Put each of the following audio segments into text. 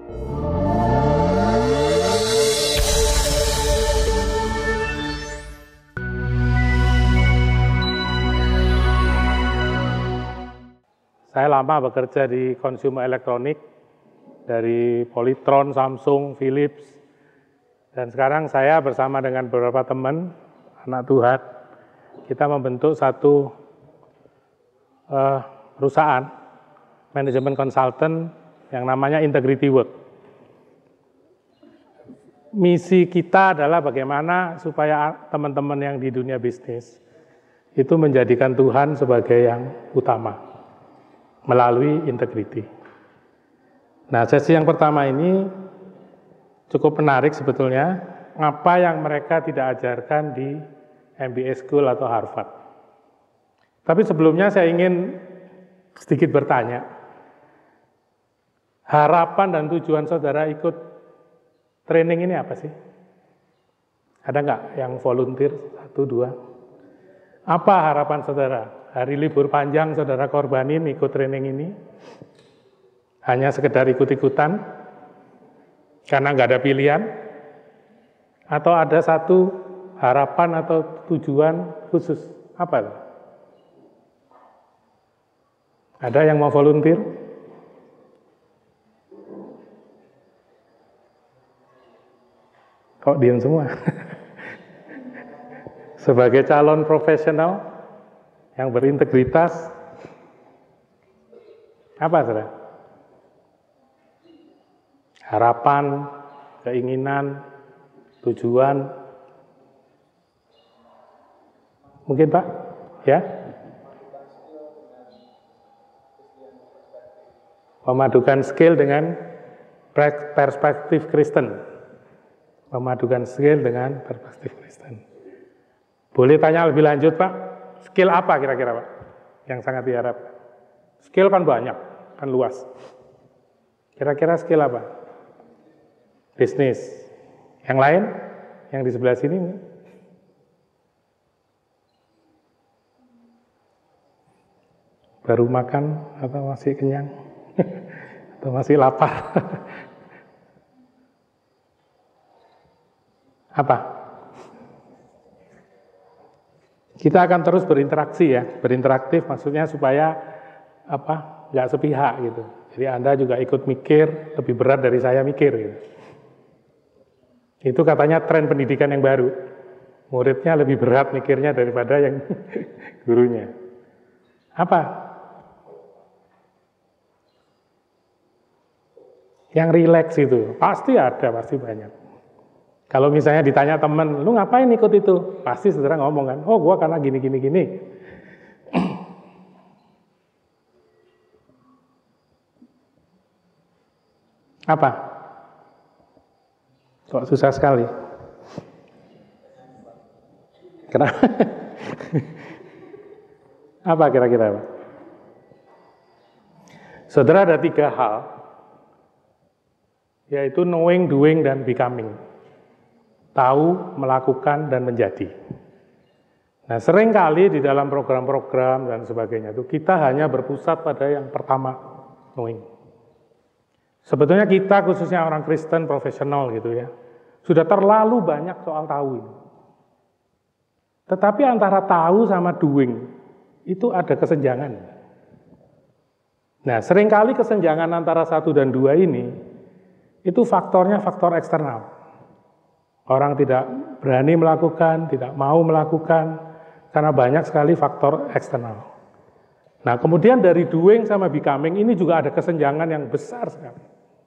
Saya lama bekerja di consumer elektronik, dari Polytron, Samsung, Philips, dan sekarang saya bersama dengan beberapa teman, anak Tuhan, kita membentuk satu perusahaan, manajemen konsultan yang namanya Integrity Work. Misi kita adalah bagaimana supaya teman-teman yang di dunia bisnis itu menjadikan Tuhan sebagai yang utama melalui integrity. Nah, sesi yang pertama ini cukup menarik sebetulnya, apa yang mereka tidak ajarkan di MBA School atau Harvard. Tapi sebelumnya saya ingin sedikit bertanya, harapan dan tujuan saudara ikut training ini apa sih? Ada nggak yang volunteer? 1, 2. Apa harapan saudara? Hari libur panjang saudara korbanin ikut training ini? Hanya sekedar ikut-ikutan? Karena nggak ada pilihan? Atau ada satu harapan atau tujuan khusus? Apa itu? Ada yang mau volunteer? Kok diam semua? Sebagai calon profesional yang berintegritas, apa saudara? Harapan, keinginan, tujuan. Mungkin Pak? Ya? Memadukan skill dengan perspektif Kristen. Memadukan skill dengan perspektif Kristen. Boleh tanya lebih lanjut Pak? Skill apa kira-kira Pak? Yang sangat diharapkan. Skill kan banyak, kan luas. Kira-kira skill apa? Bisnis. Yang lain? Yang di sebelah sini? Baru makan atau masih kenyang? Atau masih lapar? Apa? Kita akan terus berinteraksi ya, berinteraktif maksudnya supaya nggak sepihak gitu. Jadi Anda juga ikut mikir, lebih berat dari saya mikir gitu. Itu katanya tren pendidikan yang baru. Muridnya lebih berat mikirnya daripada yang gurunya. Apa? Yang rileks itu, pasti ada, pasti banyak. Kalau misalnya ditanya teman, lu ngapain ikut itu? Pasti saudara ngomong kan, oh gua karena gini. Apa? Kok susah sekali? Kenapa? Apa kira-kira? Saudara, ada 3 hal, yaitu knowing, doing, dan becoming. Tahu, melakukan, dan menjadi. Nah, seringkali di dalam program-program dan sebagainya itu kita hanya berpusat pada yang pertama, knowing. Sebetulnya kita khususnya orang Kristen profesional gitu ya, sudah terlalu banyak soal tahu ini. Tetapi antara tahu sama doing itu ada kesenjangan. Nah, seringkali kesenjangan antara 1 dan 2 ini itu faktornya faktor eksternal. Orang tidak berani melakukan, tidak mau melakukan, karena banyak sekali faktor eksternal. Nah, kemudian dari doing sama becoming ini juga ada kesenjangan yang besar sekali.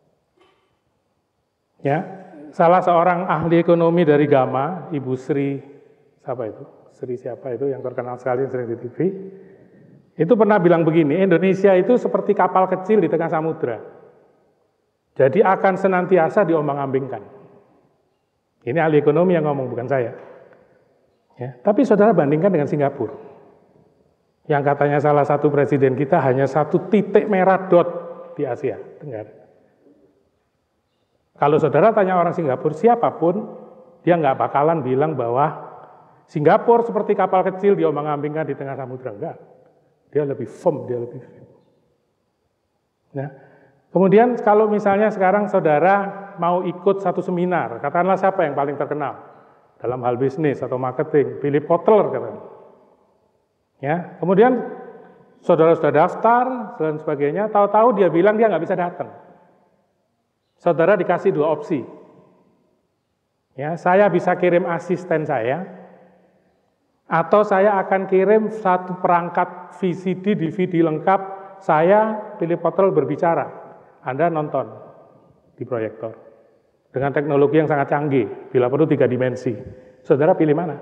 Ya, salah seorang ahli ekonomi dari Gama, Ibu Sri, siapa itu? Sri siapa itu yang terkenal sekali yang sering di TV, itu pernah bilang begini, Indonesia itu seperti kapal kecil di tengah samudra. Jadi akan senantiasa diombang-ambingkan. Ini ahli ekonomi yang ngomong, bukan saya. Ya, tapi saudara bandingkan dengan Singapura. Yang katanya salah satu presiden kita hanya 1 titik merah dot di Asia Tenggara. Kalau saudara tanya orang Singapura, siapapun, dia nggak bakalan bilang bahwa Singapura seperti kapal kecil diombang-ambingkan di tengah samudra. Enggak. Dia lebih firm, dia lebih firm. Nah, Kemudian kalau misalnya sekarang saudara mau ikut satu seminar, katakanlah siapa yang paling terkenal dalam hal bisnis atau marketing, Philip Kotler katanya. Ya, kemudian saudara sudah daftar dan sebagainya, tahu-tahu dia bilang dia nggak bisa datang. Saudara dikasih dua opsi. Ya, saya bisa kirim asisten saya, atau saya akan kirim satu perangkat VCD, DVD lengkap, saya Philip Kotler berbicara. Anda nonton di proyektor. Dengan teknologi yang sangat canggih, bila perlu 3 dimensi. Saudara pilih mana?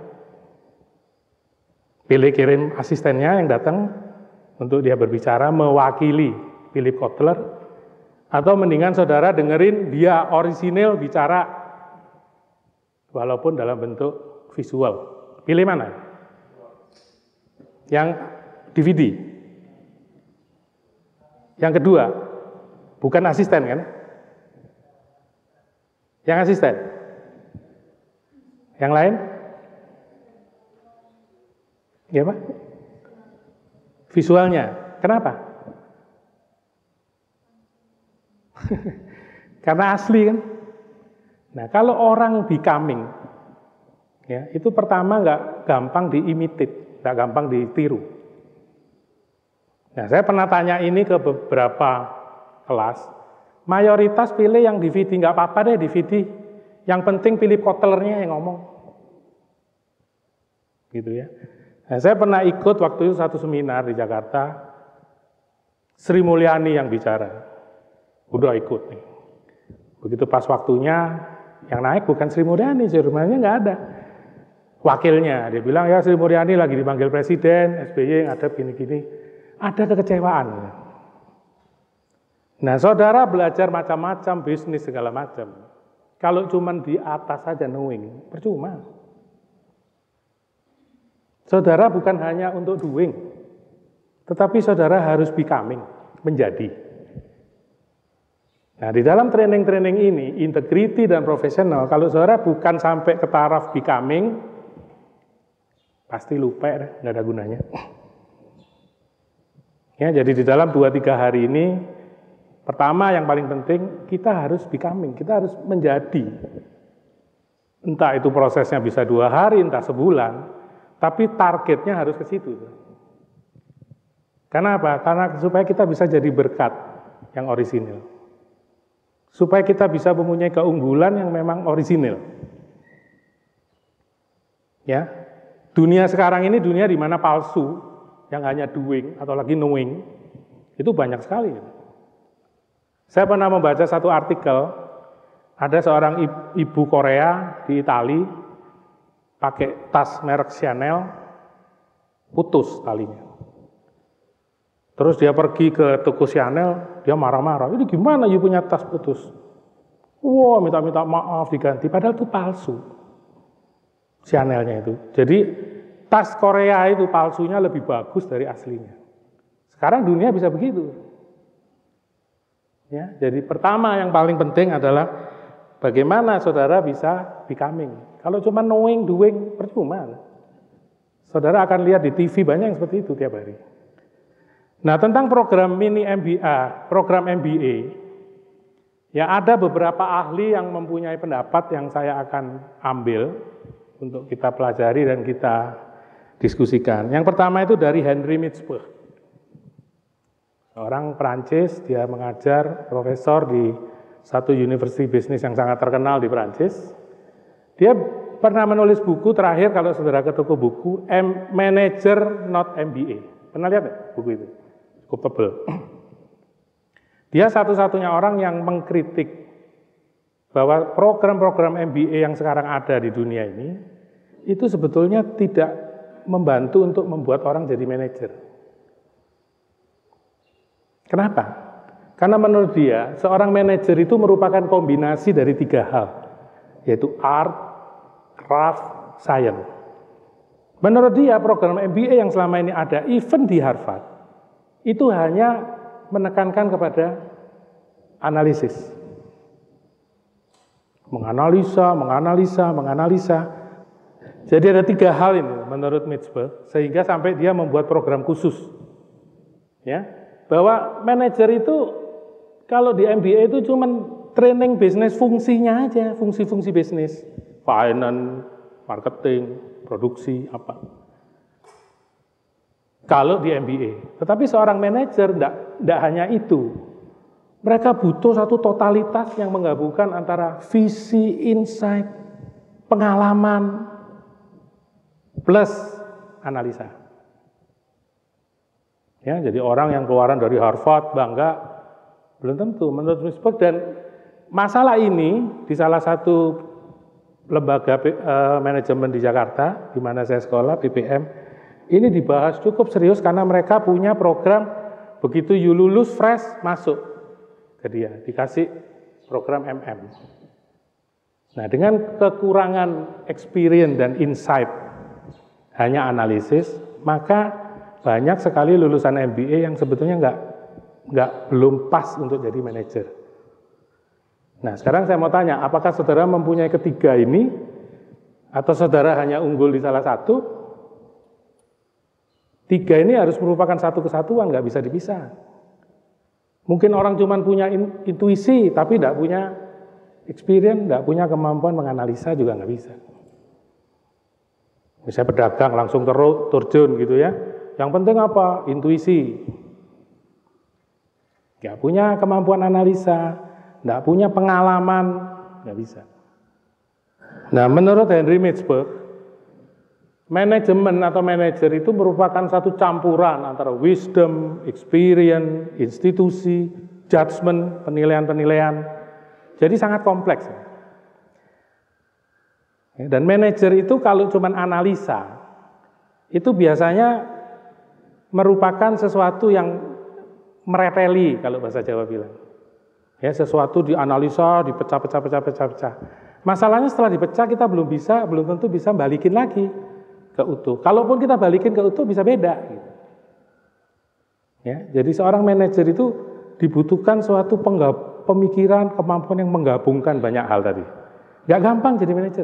Pilih kirim asistennya yang datang untuk dia berbicara mewakili Philip Kotler, atau mendingan saudara dengerin dia orisinil bicara walaupun dalam bentuk visual. Pilih mana? Yang DVD. Yang kedua, bukan asisten kan? Yang asisten. Yang lain? Ya Pak? Visualnya. Kenapa? Karena asli kan? Nah, kalau orang becoming, ya, itu pertama nggak gampang diimitate, nggak gampang ditiru. Nah, saya pernah tanya ini ke beberapa kelas, mayoritas pilih yang DVD, nggak apa-apa deh DVD, yang penting Philip Kotlernya yang ngomong. Gitu ya. Nah, saya pernah ikut waktu itu satu seminar di Jakarta, Sri Mulyani yang bicara. Udah ikut nih. Begitu pas waktunya, yang naik bukan Sri Mulyani, Sri Mulyani nggak ada. Wakilnya, dia bilang, ya Sri Mulyani lagi dipanggil Presiden, SBY ada gini-gini. Ada kekecewaan. Nah, saudara belajar macam-macam, bisnis segala macam. Kalau cuma di atas saja knowing, percuma. Saudara bukan hanya untuk doing, tetapi saudara harus becoming, menjadi. Nah, di dalam training-training ini, integrity dan profesional, kalau saudara bukan sampai ke taraf becoming, pasti lupa, nggak ada gunanya. Ya, jadi di dalam 2-3 hari ini, pertama yang paling penting, kita harus becoming, kita harus menjadi. Entah itu prosesnya bisa 2 hari, entah sebulan, tapi targetnya harus ke situ. Karena apa? Karena supaya kita bisa jadi berkat yang orisinil. Supaya kita bisa mempunyai keunggulan yang memang orisinil. Ya, dunia sekarang ini dunia di mana palsu, yang hanya doing atau lagi knowing, itu banyak sekali. Saya pernah membaca satu artikel, ada seorang ibu Korea di Itali, pakai tas merek Chanel, putus talinya. Terus dia pergi ke toko Chanel, dia marah-marah, ini gimana you punya tas putus? Wah, minta maaf diganti, padahal itu palsu. Chanelnya itu. Jadi tas Korea itu palsunya lebih bagus dari aslinya. Sekarang dunia bisa begitu. Ya, jadi pertama yang paling penting adalah bagaimana saudara bisa becoming. Kalau cuma knowing, doing, percuma. Saudara akan lihat di TV banyak yang seperti itu tiap hari. Nah, tentang program mini MBA, program MBA, ya ada beberapa ahli yang mempunyai pendapat yang saya akan ambil untuk kita pelajari dan kita diskusikan. Yang pertama itu dari Henry Mitzberg, orang Perancis, dia mengajar profesor di satu university bisnis yang sangat terkenal di Perancis. Dia pernah menulis buku terakhir, kalau saudara ke toko buku, Manager Not MBA. Pernah lihat ya buku itu? Cukup tebal. Dia satu-satunya orang yang mengkritik bahwa program-program MBA yang sekarang ada di dunia ini, itu sebetulnya tidak membantu untuk membuat orang jadi manajer. Kenapa? Karena menurut dia, seorang manajer itu merupakan kombinasi dari 3 hal, yaitu art, craft, science. Menurut dia, program MBA yang selama ini ada, even di Harvard, itu hanya menekankan kepada analisis. Menganalisa. Jadi ada 3 hal ini menurut Mitzberg, sehingga sampai dia membuat program khusus. Ya, bahwa manajer itu Kalau di MBA itu cuman training bisnis fungsinya aja, fungsi-fungsi bisnis, finance, marketing, produksi, apa. Kalau di MBA, tetapi seorang manajer tidak hanya itu. Mereka butuh satu totalitas yang menggabungkan antara visi, insight, pengalaman, plus analisa. Ya, jadi orang yang keluaran dari Harvard bangga, belum tentu menurut Misberg. Dan masalah ini di salah satu lembaga manajemen di Jakarta, di mana saya sekolah, BPM, ini dibahas cukup serius karena mereka punya program begitu you lulus fresh masuk ke dia, dikasih program MM. Nah, dengan kekurangan experience dan insight, hanya analisis, maka banyak sekali lulusan MBA yang sebetulnya belum pas untuk jadi manajer. Nah, sekarang saya mau tanya, apakah saudara mempunyai ketiga ini, atau saudara hanya unggul di salah satu? Tiga ini harus merupakan satu kesatuan, nggak bisa dipisah. Mungkin orang cuma punya intuisi, tapi tidak punya experience, tidak punya kemampuan menganalisa juga nggak bisa. Misalnya pedagang langsung terjun gitu ya. Yang penting apa? Intuisi. Nggak punya kemampuan analisa, nggak punya pengalaman, nggak bisa. Nah, menurut Henry Misberg, manajemen atau manajer itu merupakan satu campuran antara wisdom, experience, institusi, judgment, penilaian-penilaian. Jadi sangat kompleks. Dan manajer itu kalau cuma analisa, itu biasanya merupakan sesuatu yang mereteli kalau bahasa Jawa bilang. Ya, sesuatu dianalisa, dipecah-pecah. Masalahnya setelah dipecah kita belum tentu bisa balikin lagi ke utuh. Kalaupun kita balikin ke utuh bisa beda. Gitu. Ya, jadi seorang manajer itu dibutuhkan suatu pemikiran, kemampuan yang menggabungkan banyak hal tadi. Gak gampang jadi manajer.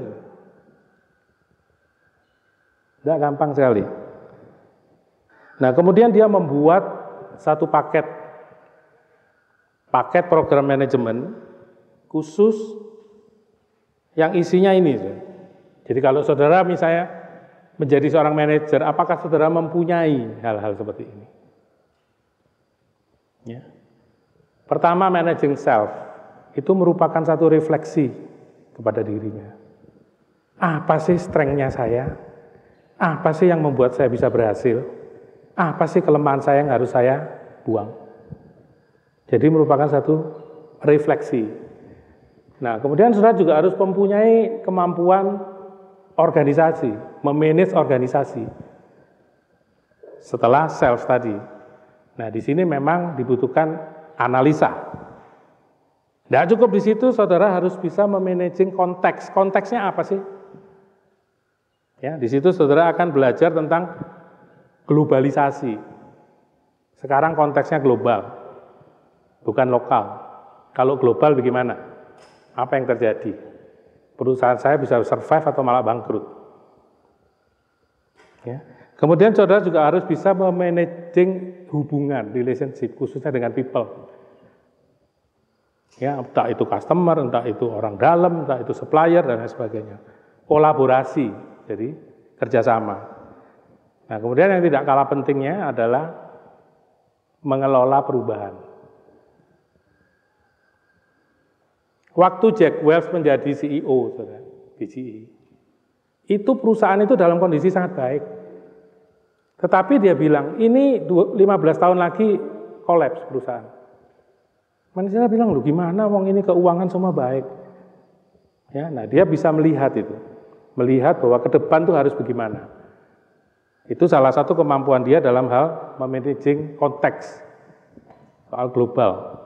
Gak gampang sekali. Nah, kemudian dia membuat satu paket program manajemen khusus yang isinya ini. Jadi kalau saudara misalnya menjadi seorang manajer, apakah saudara mempunyai hal-hal seperti ini? Ya. Pertama, managing self itu merupakan satu refleksi kepada dirinya. Apa sih strength-nya saya? Apa sih yang membuat saya bisa berhasil? Apa sih kelemahan saya yang harus saya buang? Jadi merupakan satu refleksi. Nah, kemudian saudara juga harus mempunyai kemampuan organisasi, memanage organisasi. Setelah self tadi. Nah, di sini memang dibutuhkan analisa. Tidak cukup di situ, saudara harus bisa memanaging konteks. Konteksnya apa sih? Ya, di situ saudara akan belajar tentang globalisasi. Sekarang konteksnya global, bukan lokal. Kalau global bagaimana? Apa yang terjadi? Perusahaan saya bisa survive atau malah bangkrut. Ya. Kemudian saudara juga harus bisa memanaging hubungan, relationship, khususnya dengan people. Ya, entah itu customer, entah itu orang dalam, entah itu supplier, dan lain sebagainya. Kolaborasi, jadi kerjasama. Nah, kemudian yang tidak kalah pentingnya adalah mengelola perubahan. Waktu Jack Welch menjadi CEO, BGE, itu perusahaan itu dalam kondisi sangat baik. Tetapi dia bilang, ini 15 tahun lagi kolaps perusahaan. Manusia bilang, loh gimana wong ini keuangan semua baik. Ya, nah dia bisa melihat itu. Melihat bahwa ke depan itu harus bagaimana. Itu salah satu kemampuan dia dalam hal memanaging konteks soal global.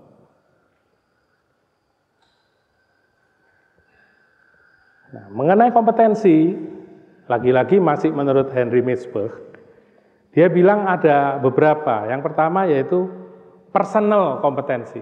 Nah, mengenai kompetensi, lagi-lagi masih menurut Henry Misberg, dia bilang ada beberapa. Yang pertama yaitu personal kompetensi.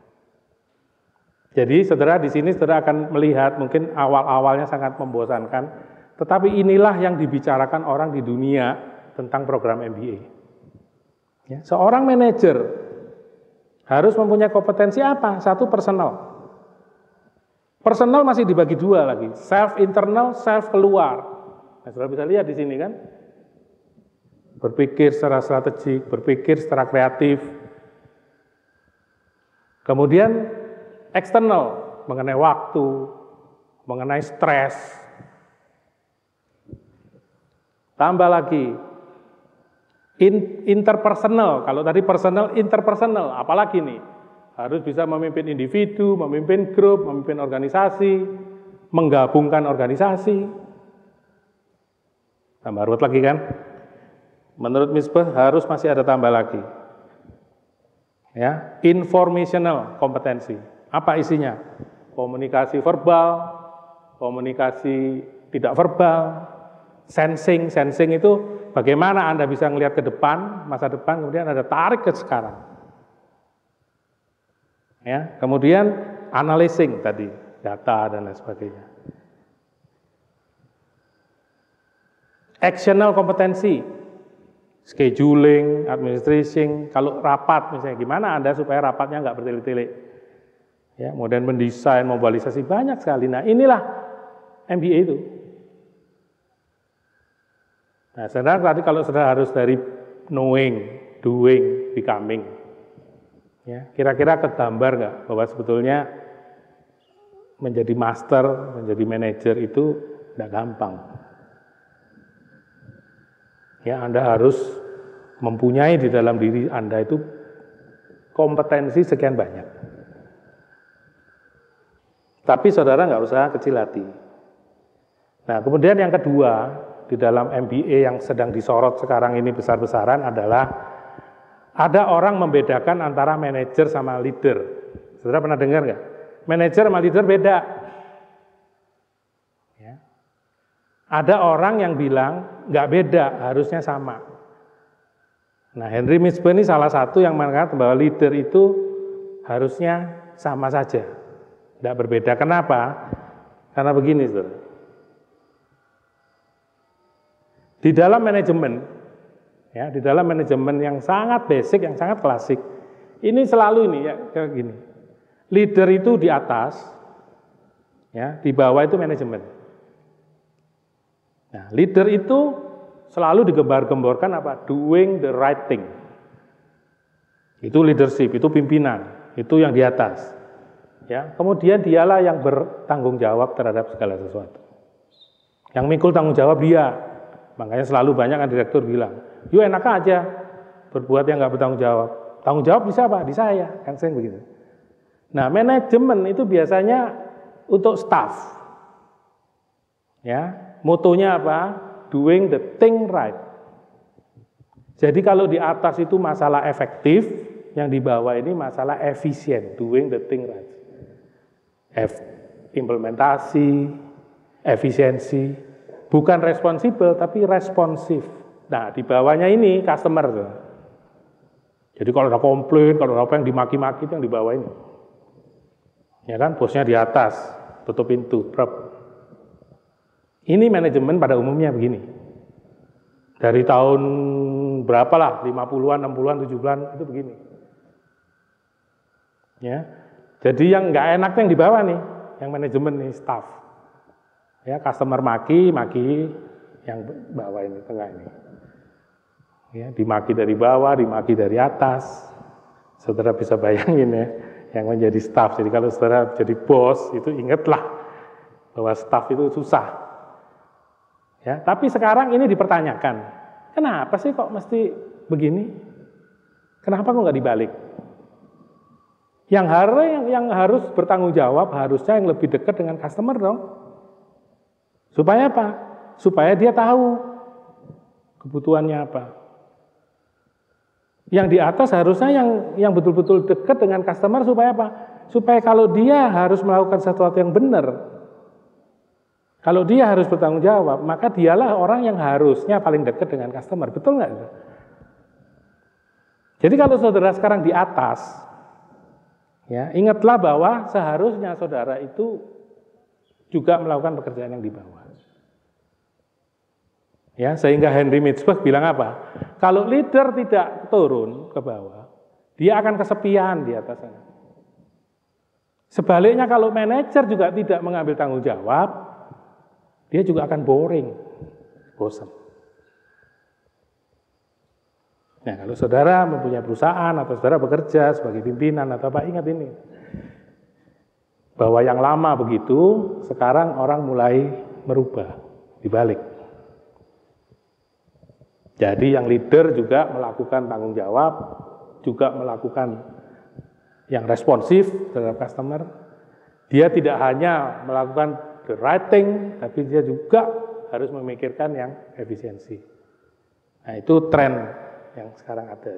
Jadi saudara di sini saudara akan melihat mungkin awal-awalnya sangat membosankan, tetapi inilah yang dibicarakan orang di dunia tentang program MBA. Ya, seorang manajer Harus mempunyai kompetensi apa? Satu, personal. Personal masih dibagi dua lagi, self internal, self keluar. Nah, saudara bisa lihat di sini kan, berpikir secara strategik, berpikir secara kreatif. Kemudian eksternal, mengenai waktu, mengenai stres. Tambah lagi, interpersonal. Kalau tadi personal, interpersonal. Apalagi nih? Harus bisa memimpin individu, memimpin grup, memimpin organisasi, menggabungkan organisasi. Tambah ruwet lagi kan? Menurut Misbah harus masih ada tambah lagi. Ya, informational kompetensi. Apa isinya? Komunikasi verbal, komunikasi tidak verbal, sensing. Sensing itu bagaimana Anda bisa melihat ke depan, masa depan, kemudian Anda tarik ke sekarang. Ya, kemudian analyzing tadi, data dan lain sebagainya. Actional kompetensi, scheduling, administration, kalau rapat misalnya gimana Anda supaya rapatnya nggak bertele-tele. Ya, kemudian mendesain, mobilisasi banyak sekali. Nah, inilah MBA itu. Nah, saudara tadi kalau saudara harus dari knowing, doing, becoming. Ya, kira-kira kegambar nggak bahwa sebetulnya menjadi master, menjadi manajer itu nggak gampang. Ya, Anda harus mempunyai di dalam diri Anda itu kompetensi sekian banyak. Tapi saudara nggak usah kecil hati. Nah, kemudian yang kedua, di dalam MBA yang sedang disorot sekarang ini besar-besaran adalah ada orang membedakan antara manajer sama leader. Saudara pernah dengar nggak? Manajer sama leader beda. Ya. Ada orang yang bilang nggak beda, harusnya sama. Nah, Henry Misbah ini salah satu yang mengatakan bahwa leader itu harusnya sama saja, tidak berbeda. Kenapa? Karena begini, saudara. Di dalam manajemen, ya, di dalam manajemen yang sangat basic, yang sangat klasik, ini selalu ini ya kayak gini. Leader itu di atas, ya, di bawah itu manajemen. Nah, leader itu selalu digembar-gemborkan apa? Doing the right thing. Itu leadership, itu pimpinan, itu yang di atas. Ya, kemudian dialah yang bertanggung jawab terhadap segala sesuatu. Yang mikul tanggung jawab dia. Makanya selalu banyak kan direktur bilang, yuk enak aja berbuat yang nggak bertanggung jawab. Tanggung jawab di siapa? Di saya, kan sering begitu. Nah, manajemen itu biasanya untuk staff. Ya, motonya apa? Doing the thing right. Jadi kalau di atas itu masalah efektif, yang di bawah ini masalah efisien, doing the thing right. Implementasi, efisiensi. Bukan responsibel, tapi responsif. Nah, di bawahnya ini customer. Jadi kalau ada komplain, kalau ada apa yang dimaki-maki, itu yang di bawah ini. Ya kan, bosnya di atas, tutup pintu, prep. Ini manajemen pada umumnya begini. Dari tahun berapa lah, 50-an, 60-an, 70-an, itu begini. Ya, jadi yang nggak enaknya yang di bawah nih, yang manajemen nih, staff. Ya, customer maki yang bawah ini, tengah ini. Ya, dimaki dari bawah, dimaki dari atas. Saudara bisa bayangin ya, yang menjadi staff. Jadi kalau saudara jadi bos, itu ingatlah bahwa staff itu susah. Ya, tapi sekarang ini dipertanyakan, kenapa sih kok mesti begini? Kenapa kok nggak dibalik? Yang harus bertanggung jawab harusnya yang lebih dekat dengan customer dong. Supaya apa? Supaya dia tahu kebutuhannya apa. Yang di atas harusnya yang betul-betul dekat dengan customer supaya apa? Supaya kalau dia harus melakukan sesuatu yang benar, kalau dia harus bertanggung jawab, maka dialah orang yang harusnya paling dekat dengan customer. Betul nggak? Jadi kalau saudara sekarang di atas, ya, ingatlah bahwa seharusnya saudara itu juga melakukan pekerjaan yang di bawah. Ya, sehingga Henry Misbah bilang apa? Kalau leader tidak turun ke bawah, Dia akan kesepian di atas sana. Sebaliknya kalau manajer juga tidak mengambil tanggung jawab, dia juga akan boring, bosan. Nah, kalau saudara mempunyai perusahaan atau saudara bekerja sebagai pimpinan atau apa, ingat ini. Bahwa yang lama begitu, sekarang orang mulai merubah, dibalik. Jadi yang leader juga melakukan tanggung jawab, juga melakukan yang responsif terhadap customer. Dia tidak hanya melakukan the right thing, tapi dia juga harus memikirkan yang efisiensi. Nah, itu tren yang sekarang ada.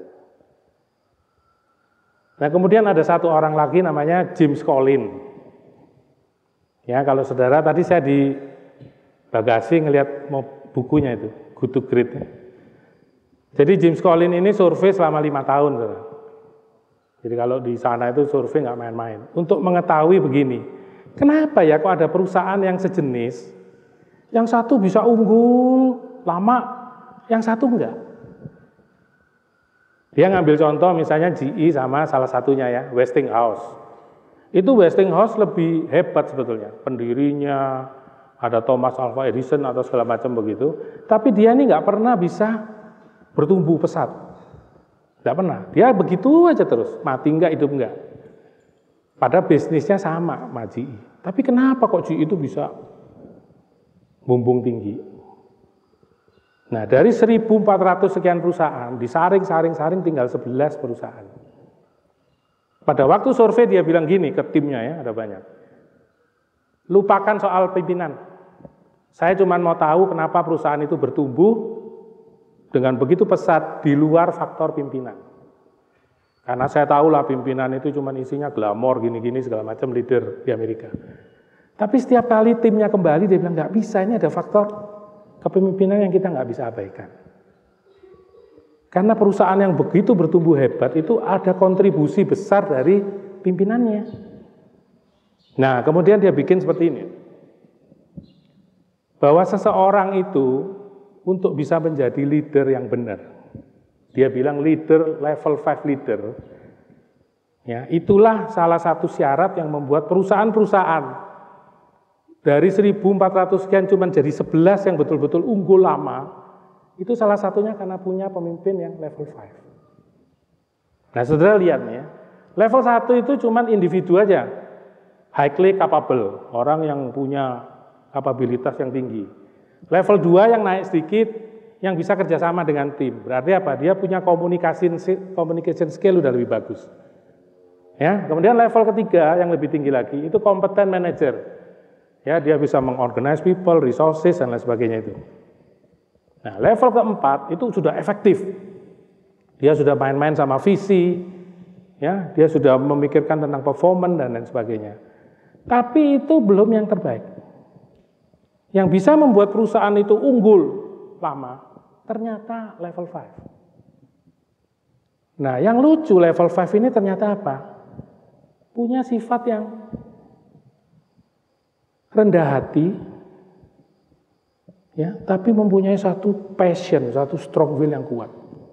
Nah, kemudian ada satu orang lagi namanya James Collins. Ya, kalau saudara tadi saya di bagasi ngelihat bukunya itu, Good to Great. Jadi James Collins ini survei selama 5 tahun, saudara. Jadi kalau di sana itu survei nggak main-main. Untuk mengetahui begini, kenapa ya kok ada perusahaan yang sejenis, yang satu bisa unggul lama, yang satu enggak? Dia ngambil contoh misalnya GE sama salah satunya ya, Westinghouse. Itu Westinghouse lebih hebat sebetulnya, pendirinya, ada Thomas Alva Edison atau segala macam begitu. Tapi dia ini nggak pernah bisa bertumbuh pesat. Nggak pernah. Dia begitu aja terus, mati enggak, hidup enggak. Padahal bisnisnya sama sama GE. Tapi kenapa kok GE itu bisa bumbung tinggi? Nah, dari 1.400 sekian perusahaan, disaring tinggal 11 perusahaan. Pada waktu survei dia bilang gini ke timnya ya, ada banyak. Lupakan soal pimpinan. Saya cuma mau tahu kenapa perusahaan itu bertumbuh dengan begitu pesat di luar faktor pimpinan. Karena saya tahulah pimpinan itu cuma isinya glamor, gini-gini segala macam leader di Amerika. Tapi setiap kali timnya kembali dia bilang nggak bisa, ini ada faktor kepemimpinan yang kita nggak bisa abaikan. Karena perusahaan yang begitu bertumbuh hebat itu ada kontribusi besar dari pimpinannya. Nah, kemudian dia bikin seperti ini. Bahwa seseorang itu untuk bisa menjadi leader yang benar. Dia bilang leader, level 5 leader. Ya, itulah salah satu syarat yang membuat perusahaan-perusahaan dari 1.400 sekian cuma jadi 11 yang betul-betul unggul lama. Itu salah satunya karena punya pemimpin yang level 5. Nah, saudara lihat nih ya. Level 1 itu cuma individu aja. Highly capable, orang yang punya kapabilitas yang tinggi. Level 2 yang naik sedikit, yang bisa kerjasama dengan tim. Berarti apa? Dia punya communication skill udah lebih bagus. Ya, kemudian level ketiga yang lebih tinggi lagi itu competent manager. Ya, dia bisa mengorganize people, resources dan lain sebagainya itu. Nah, level keempat itu sudah efektif. Dia sudah main-main sama visi, ya, dia sudah memikirkan tentang performance dan lain sebagainya. Tapi itu belum yang terbaik. Yang bisa membuat perusahaan itu unggul lama, ternyata level 5. Nah, yang lucu level 5 ini ternyata apa? Punya sifat yang rendah hati, ya, tapi mempunyai satu passion, satu strong will yang kuat.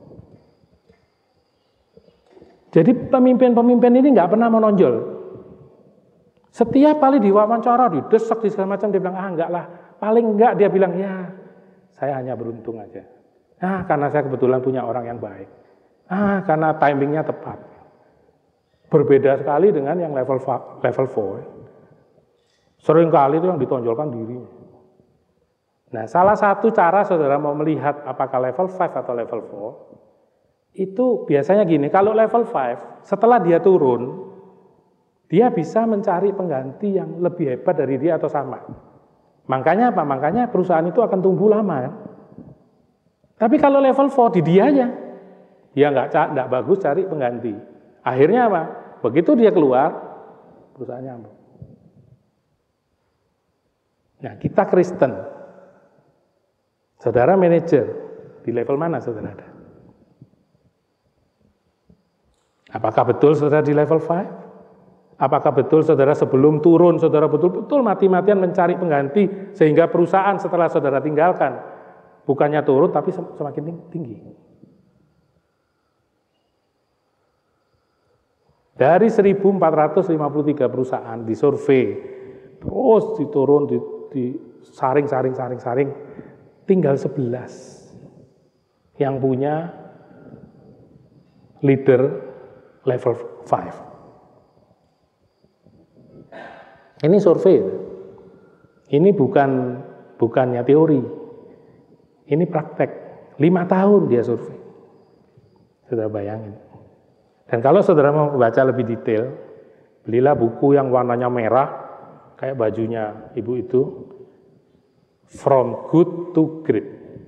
Jadi pemimpin-pemimpin ini nggak pernah menonjol. Setiap kali diwawancara, didesak, di segala macam, dia bilang, enggak lah. Paling enggak dia bilang, ya saya hanya beruntung aja. Karena saya kebetulan punya orang yang baik. Karena timingnya tepat. Berbeda sekali dengan yang level 4. Seringkali itu yang ditonjolkan dirinya. Nah, salah satu cara saudara mau melihat apakah level 5 atau level 4, itu biasanya gini, kalau level 5, setelah dia turun, dia bisa mencari pengganti yang lebih hebat dari dia atau sama. Makanya apa? Makanya perusahaan itu akan tumbuh lama. Ya? Tapi kalau level 4 di dia aja, dia nggak bagus cari pengganti. Akhirnya apa? Begitu dia keluar, perusahaannya ambruk. Nah, kita Kristen, saudara manajer, di level mana saudara ada? Apakah betul saudara di level 5? Apakah betul saudara sebelum turun, saudara betul-betul mati-matian mencari pengganti, sehingga perusahaan setelah saudara tinggalkan, bukannya turun tapi semakin tinggi? Dari 1.453 perusahaan disurvei, terus diturun, disaring, tinggal 11 yang punya leader level 5. Ini survei. Ini bukannya teori. Ini praktek. 5 tahun dia survei. Saudara bayangin. Dan kalau saudara mau baca lebih detail, belilah buku yang warnanya merah, kayak bajunya ibu itu, From Good to Great.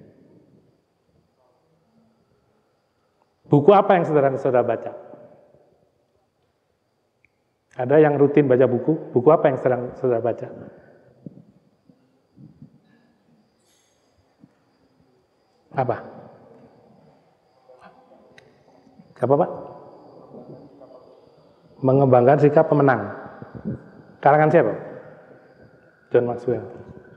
Buku apa yang saudara baca? Ada yang rutin baca buku? Buku apa yang saudara baca? Apa? Apa, Pak? Mengembangkan sikap pemenang. Karangan siapa? John Maxwell.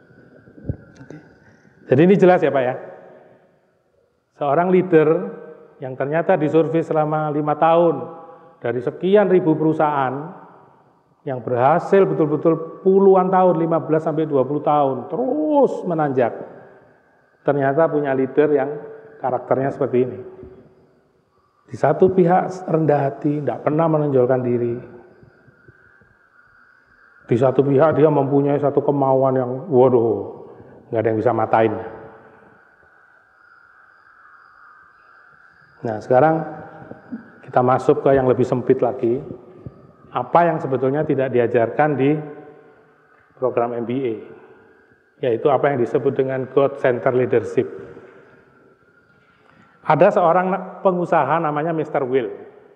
Jadi ini jelas ya Pak ya. Seorang leader yang ternyata disurvei selama 5 tahun dari sekian ribu perusahaan yang berhasil betul-betul puluhan tahun, 15 sampai 20 tahun terus menanjak. Ternyata punya leader yang karakternya seperti ini. Di satu pihak rendah hati, tidak pernah menonjolkan diri. Di satu pihak dia mempunyai satu kemauan yang, waduh, nggak ada yang bisa matain. Nah sekarang kita masuk ke yang lebih sempit lagi. Apa yang sebetulnya tidak diajarkan di program MBA, yaitu apa yang disebut dengan God-Centered Leadership. Ada seorang pengusaha namanya Mr. Will.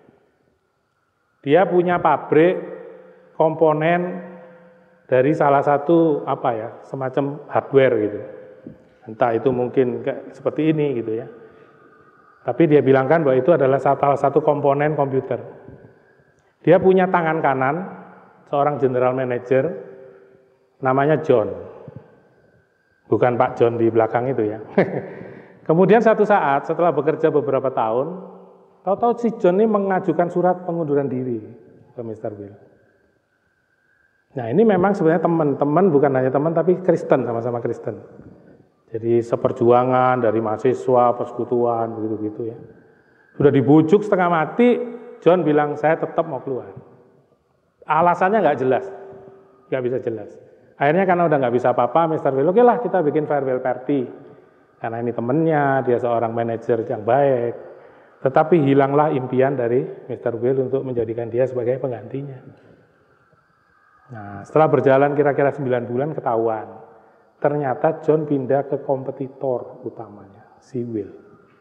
Dia punya pabrik komponen dari salah satu semacam hardware gitu. Entah itu mungkin seperti ini gitu ya. Tapi dia bilangkan bahwa itu adalah salah satu komponen komputer. Dia punya tangan kanan seorang general manager namanya John. Bukan Pak John di belakang itu ya. Kemudian satu saat setelah bekerja beberapa tahun, tahu-tahu si John ini mengajukan surat pengunduran diri ke Mr. Will. Nah ini memang sebenarnya teman-teman, bukan hanya teman tapi Kristen, sama-sama Kristen. Jadi seperjuangan dari mahasiswa, persekutuan, begitu-gitu ya. Sudah dibujuk setengah mati, John bilang saya tetap mau keluar. Alasannya nggak jelas, nggak bisa jelas. Akhirnya karena udah nggak bisa apa-apa, Mr. Will, oke lah kita bikin farewell party. Karena ini temannya, dia seorang manajer yang baik. Tetapi hilanglah impian dari Mr. Will untuk menjadikan dia sebagai penggantinya. Nah, setelah berjalan kira-kira 9 bulan ketahuan. Ternyata John pindah ke kompetitor utamanya, si Will.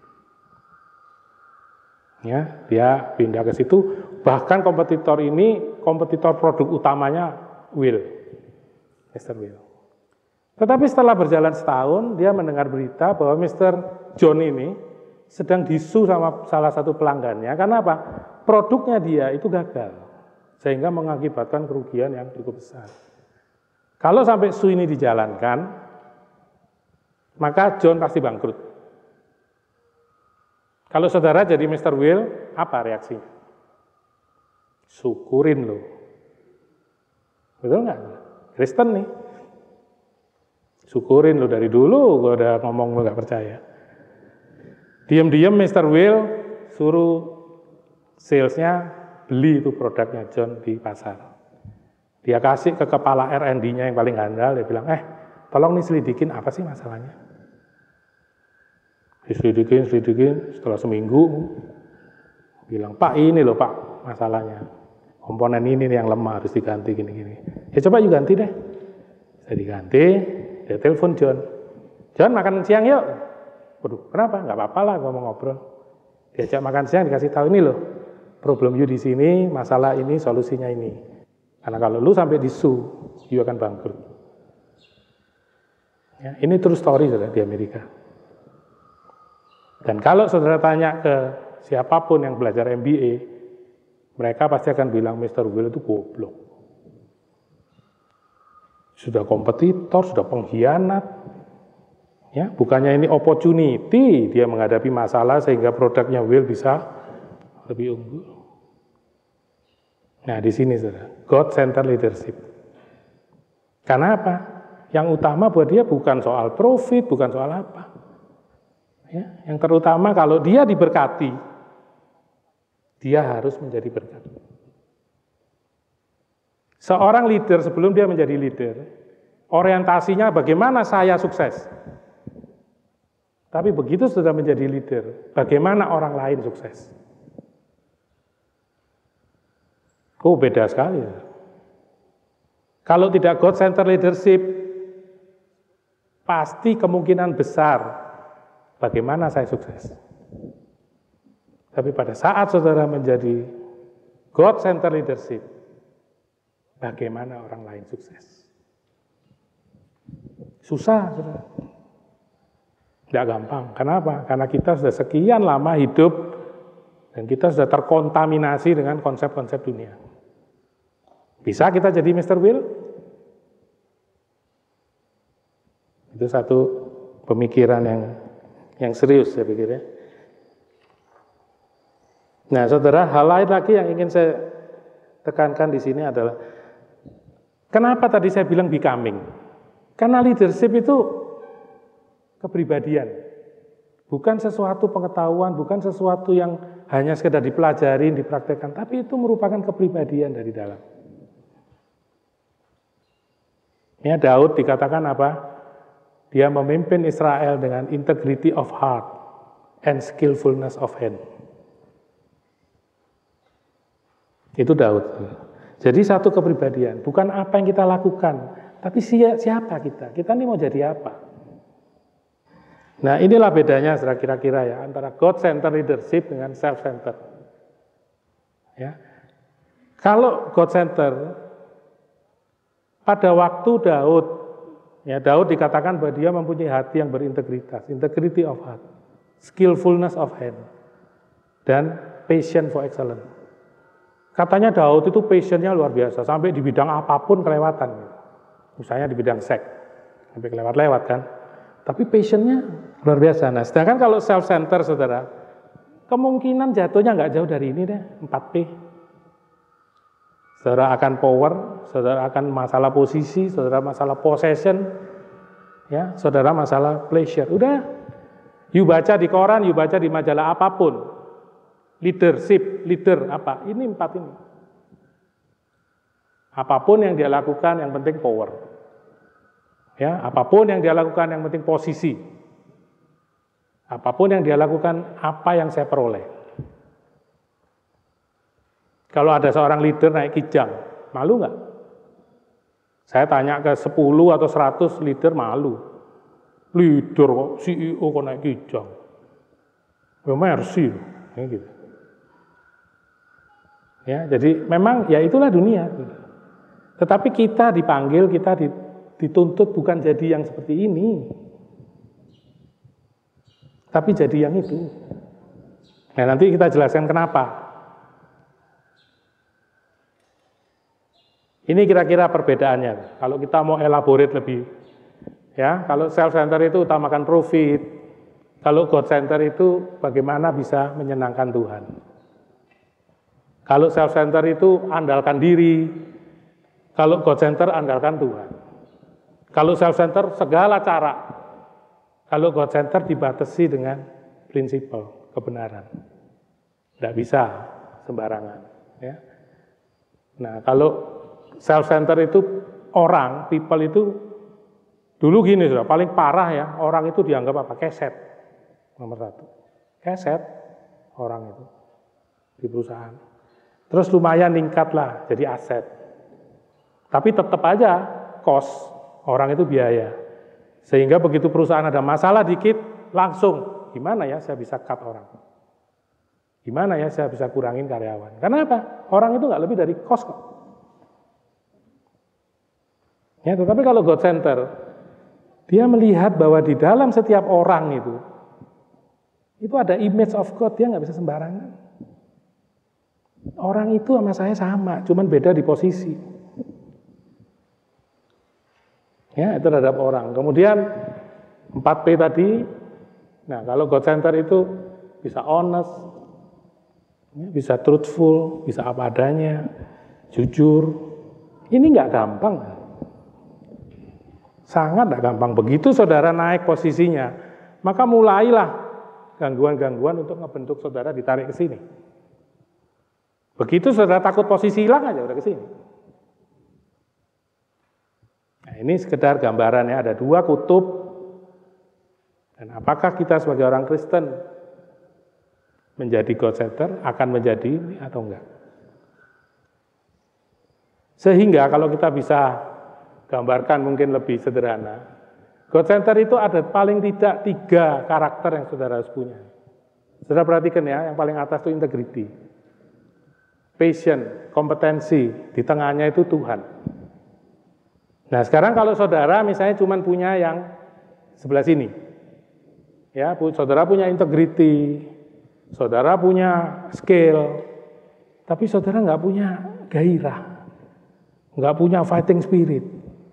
Ya, dia pindah ke situ. Bahkan kompetitor ini, kompetitor produk utamanya Will, Mr. Will. Tetapi setelah berjalan setahun, dia mendengar berita bahwa Mr. John ini sedang disu sama salah satu pelanggannya. Karena apa? Produknya dia itu gagal, sehingga mengakibatkan kerugian yang cukup besar. Kalau sampai su ini dijalankan, maka John pasti bangkrut. Kalau saudara jadi Mr. Will, apa reaksinya? Syukurin loh. Betul nggak? Kristen nih. Syukurin lo, dari dulu gue udah ngomong lo gak percaya. Diam-diam Mr. Will suruh salesnya beli itu produknya John di pasar. Dia kasih ke kepala R&D-nya yang paling handal, dia bilang, tolong nih selidikin apa sih masalahnya. Diselidikin, setelah seminggu, bilang, Pak ini loh Pak masalahnya. Komponen ini nih yang lemah harus diganti gini-gini. Ya coba you ganti deh. Saya diganti. Dia telepon John. John makan siang yuk. Waduh, kenapa? Nggak apa-apa lah, gue mau ngobrol. Diajak makan siang, dikasih tahu ini loh. Problem you di sini, masalah ini, solusinya ini. Karena kalau lu sampai disu, you akan bangkrut. Ya, ini true story saudara di Amerika. Dan kalau saudara tanya ke siapapun yang belajar MBA, mereka pasti akan bilang Mr. Will itu goblok. Sudah kompetitor, sudah pengkhianat. Ya, bukannya ini opportunity, dia menghadapi masalah sehingga produknya Will bisa lebih unggul. Nah, di sini saudara, God-centered leadership. Karena apa? Yang utama buat dia bukan soal profit, bukan soal apa. Ya, yang terutama kalau dia diberkati, dia harus menjadi berkat. Seorang leader sebelum dia menjadi leader, orientasinya bagaimana saya sukses. Tapi begitu sudah menjadi leader, bagaimana orang lain sukses. Oh, beda sekali. Kalau tidak God-centered leadership, pasti kemungkinan besar bagaimana saya sukses. Tapi pada saat saudara menjadi God-centered leadership, bagaimana orang lain sukses. Susah, saudara. Tidak gampang. Kenapa? Karena kita sudah sekian lama hidup dan kita sudah terkontaminasi dengan konsep-konsep dunia. Bisa kita jadi Mr. Will? Itu satu pemikiran yang serius saya pikir ya. Nah, saudara, hal lain lagi yang ingin saya tekankan di sini adalah kenapa tadi saya bilang becoming? Karena leadership itu kepribadian. Bukan sesuatu pengetahuan, bukan sesuatu yang hanya sekedar dipelajari, dipraktekkan, tapi itu merupakan kepribadian dari dalam. Ya, Daud dikatakan apa? Dia memimpin Israel dengan integrity of heart and skillfulness of hand. Itu Daud. Jadi satu kepribadian, bukan apa yang kita lakukan, tapi siapa kita? Kita ini mau jadi apa? Nah, inilah bedanya kira-kira ya antara God-centered leadership dengan self-centered. Ya. Kalau God-centered, pada waktu Daud dikatakan bahwa dia mempunyai hati yang berintegritas, integrity of heart, skillfulness of hand, dan passion for excellence. Katanya Daud itu passionnya luar biasa, sampai di bidang apapun kelewatan. Misalnya di bidang seks, sampai kelewat-lewat kan. Tapi passionnya luar biasa. Nah, sedangkan kalau self-centered, saudara, kemungkinan jatuhnya nggak jauh dari ini deh, 4P. Saudara akan power, saudara akan masalah posisi, saudara masalah possession, ya, saudara masalah pleasure. Udah, you baca di koran, you baca di majalah apapun, leadership, leader apa? Ini 4 ini. Apapun yang dia lakukan, yang penting power. Ya, apapun yang dia lakukan, yang penting posisi. Apapun yang dia lakukan, apa yang saya peroleh. Kalau ada seorang leader naik kijang, malu nggak? Saya tanya ke 10 atau 100 leader, malu. Leader kok, CEO kok naik kijang? Ya mercy, ya gitu. Ya, jadi memang ya itulah dunia. Tetapi kita dipanggil, kita dituntut bukan jadi yang seperti ini, tapi jadi yang itu. Nah, nanti kita jelaskan kenapa. Ini kira-kira perbedaannya. Kalau kita mau elaborate lebih, ya, kalau self-centered itu utamakan profit, kalau God-centered itu bagaimana bisa menyenangkan Tuhan. Kalau self-centered itu andalkan diri, kalau God-centered andalkan Tuhan. Kalau self-centered segala cara, kalau God-centered dibatasi dengan prinsipal kebenaran. Tidak bisa sembarangan. Ya. Nah, kalau self-centered itu orang, people itu dulu gini sudah paling parah ya, orang itu dianggap apa? Keset. Nomor 1. Keset orang itu di perusahaan. Terus lumayan ningkatlah jadi aset. Tapi tetap aja cost, orang itu biaya. Sehingga begitu perusahaan ada masalah dikit, langsung gimana ya saya bisa cut orang? Gimana ya saya bisa kurangin karyawan? Karena apa? Orang itu nggak lebih dari cost kok. Ya, tetapi kalau God-centered, dia melihat bahwa di dalam setiap orang itu ada image of God, dia nggak bisa sembarangan. Orang itu sama saya sama, cuman beda di posisi. Ya, itu terhadap orang. Kemudian 4P tadi, nah kalau God-centered itu bisa honest, bisa truthful, bisa apa adanya, jujur. Ini nggak gampang. Sangat nggak gampang. Begitu saudara naik posisinya, maka mulailah gangguan-gangguan untuk ngebentuk saudara ditarik ke sini. Begitu saudara takut posisi hilang aja udah ke sini. Nah, ini sekedar gambarannya, ada dua kutub. Dan apakah kita sebagai orang Kristen menjadi God center, akan menjadi ini atau enggak? Sehingga kalau kita bisa gambarkan mungkin lebih sederhana, God center itu ada paling tidak 3 karakter yang saudara harus punya. Saudara perhatikan ya, yang paling atas itu integrity, passion, kompetensi, di tengahnya itu Tuhan. Nah sekarang kalau saudara misalnya cuma punya yang sebelah sini, ya saudara punya integrity, saudara punya skill, tapi saudara nggak punya gairah, nggak punya fighting spirit,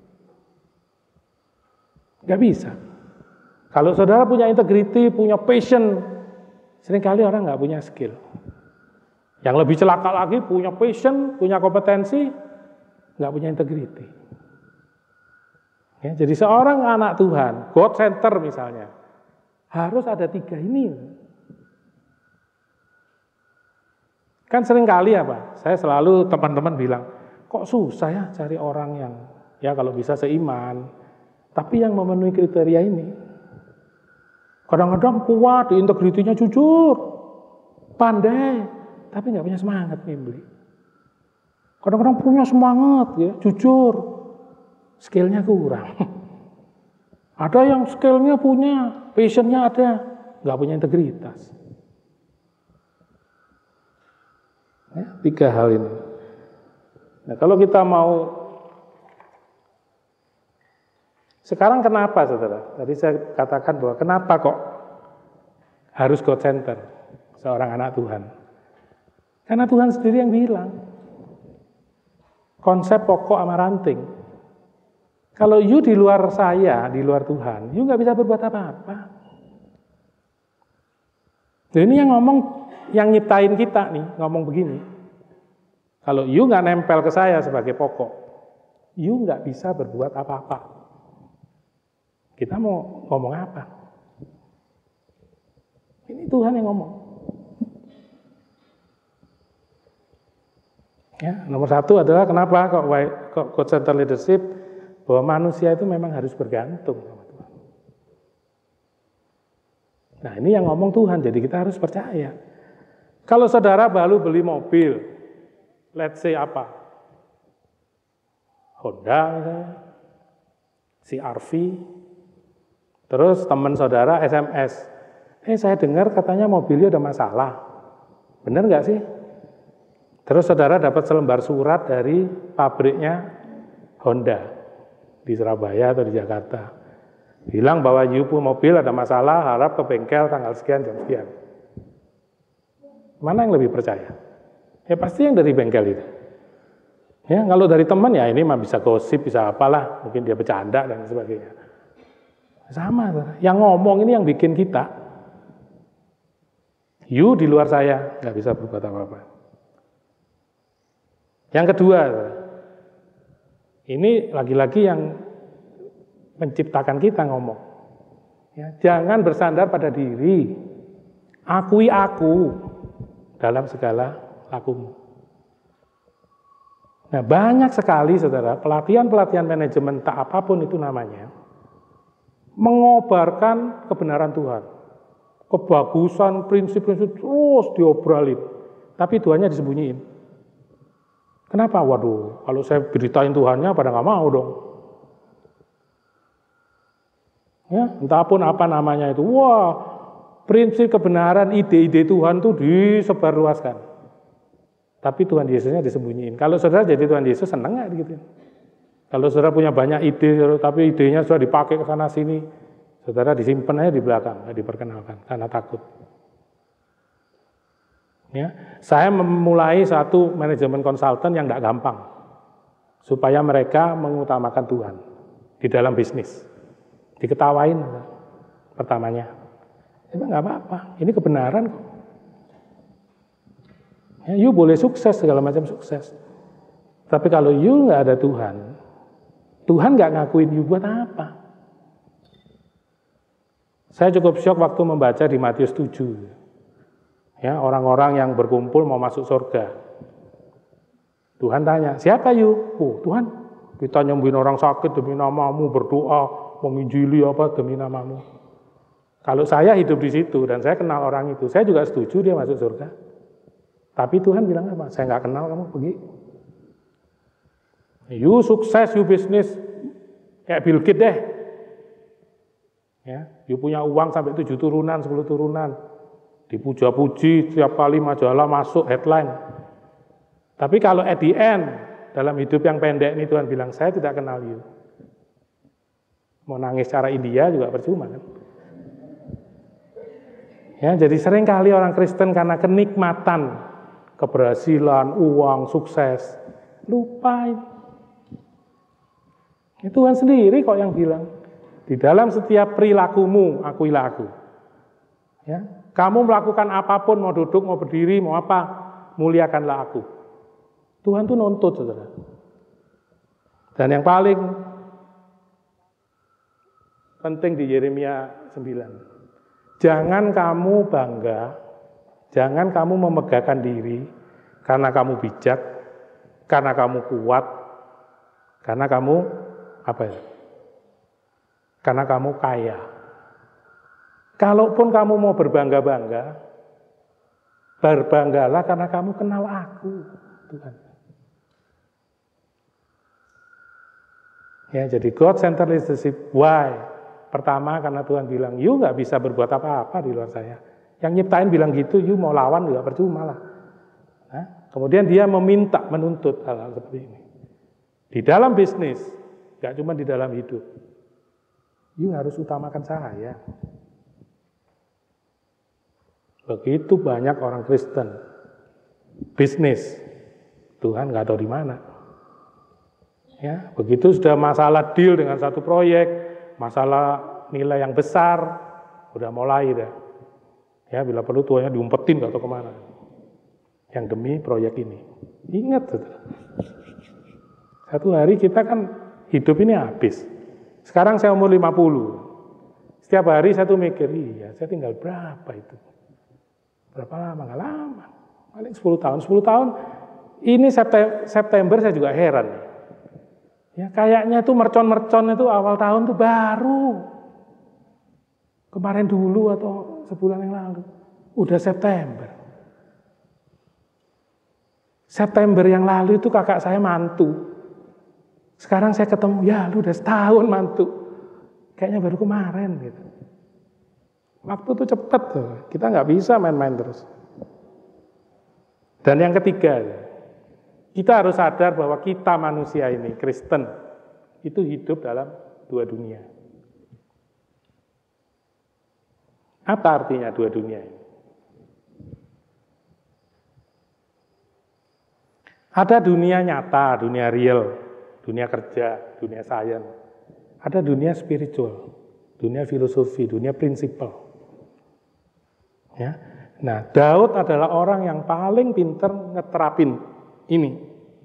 nggak bisa. Kalau saudara punya integrity, punya passion, seringkali orang nggak punya skill. Yang lebih celaka lagi, punya passion, punya kompetensi, nggak punya integrity. Ya, jadi seorang anak Tuhan, God center misalnya, harus ada 3 ini. Kan seringkali apa? Saya selalu teman-teman bilang, kok susah ya cari orang yang ya kalau bisa seiman, tapi yang memenuhi kriteria ini. Kadang-kadang kuat, di integritinya jujur, pandai, tapi nggak punya semangat membeli. Kadang-kadang punya semangat, ya, jujur, skillnya kurang. Ada yang skillnya punya, passionnya ada, nggak punya integritas. Ya, 3 hal ini. Nah, kalau kita mau, sekarang kenapa saudara? Tadi saya katakan bahwa kenapa kok harus God center seorang anak Tuhan? Karena Tuhan sendiri yang bilang, konsep pokok sama ranting. Kalau you di luar saya, di luar Tuhan, you nggak bisa berbuat apa-apa. Nah, ini yang ngomong, yang nyiptain kita nih, ngomong begini. Kalau you nggak nempel ke saya sebagai pokok, you nggak bisa berbuat apa-apa. Kita mau ngomong apa? Ini Tuhan yang ngomong. Ya, nomor 1 adalah kenapa kok God center leadership, bahwa manusia itu memang harus bergantung sama Tuhan. Nah ini yang ngomong Tuhan, jadi kita harus percaya. Kalau saudara baru beli mobil, let's say apa? Honda misalnya, CR-V, terus teman saudara SMS, saya dengar katanya mobilnya ada masalah, benar nggak sih? Terus saudara dapat selembar surat dari pabriknya Honda di Surabaya atau di Jakarta, bilang bahwa mobil ada masalah, harap ke bengkel tanggal sekian jam sekian. Mana yang lebih percaya? Ya pasti yang dari bengkel itu. Ya kalau dari teman ya ini mah bisa gosip, bisa apalah, mungkin dia bercanda dan sebagainya. Sama, yang ngomong ini yang bikin kita. You di luar saya nggak bisa berbuat apa-apa. Yang kedua, ini lagi-lagi yang menciptakan kita ngomong. Ya, jangan bersandar pada diri. Akui aku dalam segala lakumu. Nah, banyak sekali saudara, pelatihan-pelatihan manajemen tak apapun itu namanya, mengobarkan kebenaran Tuhan. Kebagusan, prinsip-prinsip terus diobrolin. Tapi Tuhannya disembunyiin. Kenapa? Waduh, kalau saya beritain Tuhannya pada nggak mau dong. Ya, entah pun apa namanya itu. Wah, prinsip kebenaran, ide-ide Tuhan itu disebarluaskan. Tapi Tuhan Yesusnya disembunyiin. Kalau saudara jadi Tuhan Yesus, senang nggak gitu? Kalau saudara punya banyak ide, tapi idenya sudah dipakai ke sana sini, saudara disimpan aja di belakang, nggak diperkenalkan karena takut. Ya, saya memulai satu manajemen konsultan yang tidak gampang, supaya mereka mengutamakan Tuhan di dalam bisnis. Diketawain pertamanya, emang nggak apa-apa, ini kebenaran kok. Ya, you boleh sukses, segala macam sukses. Tapi kalau you nggak ada Tuhan, Tuhan nggak ngakuin you buat apa? Saya cukup syok waktu membaca di Matius 7. Ya, orang-orang yang berkumpul mau masuk surga. Tuhan tanya, siapa you? Oh, Tuhan, kita nyembuhin orang sakit demi namamu, berdoa, menginjili apa demi namamu. Kalau saya hidup di situ dan saya kenal orang itu, saya juga setuju dia masuk surga. Tapi Tuhan bilang apa? Saya nggak kenal, kamu pergi. You sukses, you bisnis, kayak Bill Gates deh. Ya, you punya uang sampai 7 turunan, 10 turunan. Dipuja-puji, setiap kali majalah masuk headline. Tapi kalau at the end, dalam hidup yang pendek ini Tuhan bilang, saya tidak kenal you. Mau nangis secara India juga percuma kan? Ya, jadi sering kali orang Kristen karena kenikmatan, keberhasilan, uang, sukses, lupa ini. Tuhan sendiri kok yang bilang, di dalam setiap perilakumu, akuilah aku. Ya, kamu melakukan apapun, mau duduk, mau berdiri, mau apa, muliakanlah aku. Tuhan tuh nuntut, saudara. Dan yang paling penting di Yeremia 9, jangan kamu bangga, jangan kamu memegahkan diri karena kamu bijak, karena kamu kuat, karena kamu apa ya? Karena kamu kaya. Kalaupun kamu mau berbangga-bangga, berbanggalah karena kamu kenal aku, Tuhan. Ya, jadi God-centered leadership. Why? Pertama karena Tuhan bilang, you nggak bisa berbuat apa-apa di luar saya. Yang nyiptain bilang gitu, you mau lawan juga percuma lah. Nah, kemudian dia meminta, menuntut hal-hal seperti ini. Di dalam bisnis, nggak cuma di dalam hidup. You harus utamakan saya. Begitu banyak orang Kristen bisnis, Tuhan nggak tahu di mana. Ya, begitu sudah masalah deal dengan satu proyek, masalah nilai yang besar, udah mulai dah. Ya, bila perlu tuanya diumpetin nggak tahu kemana. Yang demi proyek ini. Ingat, saudara. Satu hari kita kan hidup ini habis. Sekarang saya umur 50. Setiap hari saya tuh mikir, iya saya tinggal berapa itu? Berapa lama? Nggak lama. Paling 10 tahun. 10 tahun, ini September saya juga heran. Ya, kayaknya tuh mercon-mercon itu awal tahun tuh baru. Kemarin dulu atau sebulan yang lalu. Udah September. September yang lalu itu kakak saya mantu. Sekarang saya ketemu, ya lu udah setahun mantu. Kayaknya baru kemarin gitu. Waktu tuh cepet tuh. Kita nggak bisa main-main terus. Dan yang ketiga, kita harus sadar bahwa kita manusia ini, Kristen, itu hidup dalam dua dunia. Apa artinya dua dunia ini? Ada dunia nyata, dunia real, dunia kerja, dunia sains. Ada dunia spiritual, dunia filosofi, dunia prinsipal. Ya. Nah, Daud adalah orang yang paling pintar ngeterapin ini.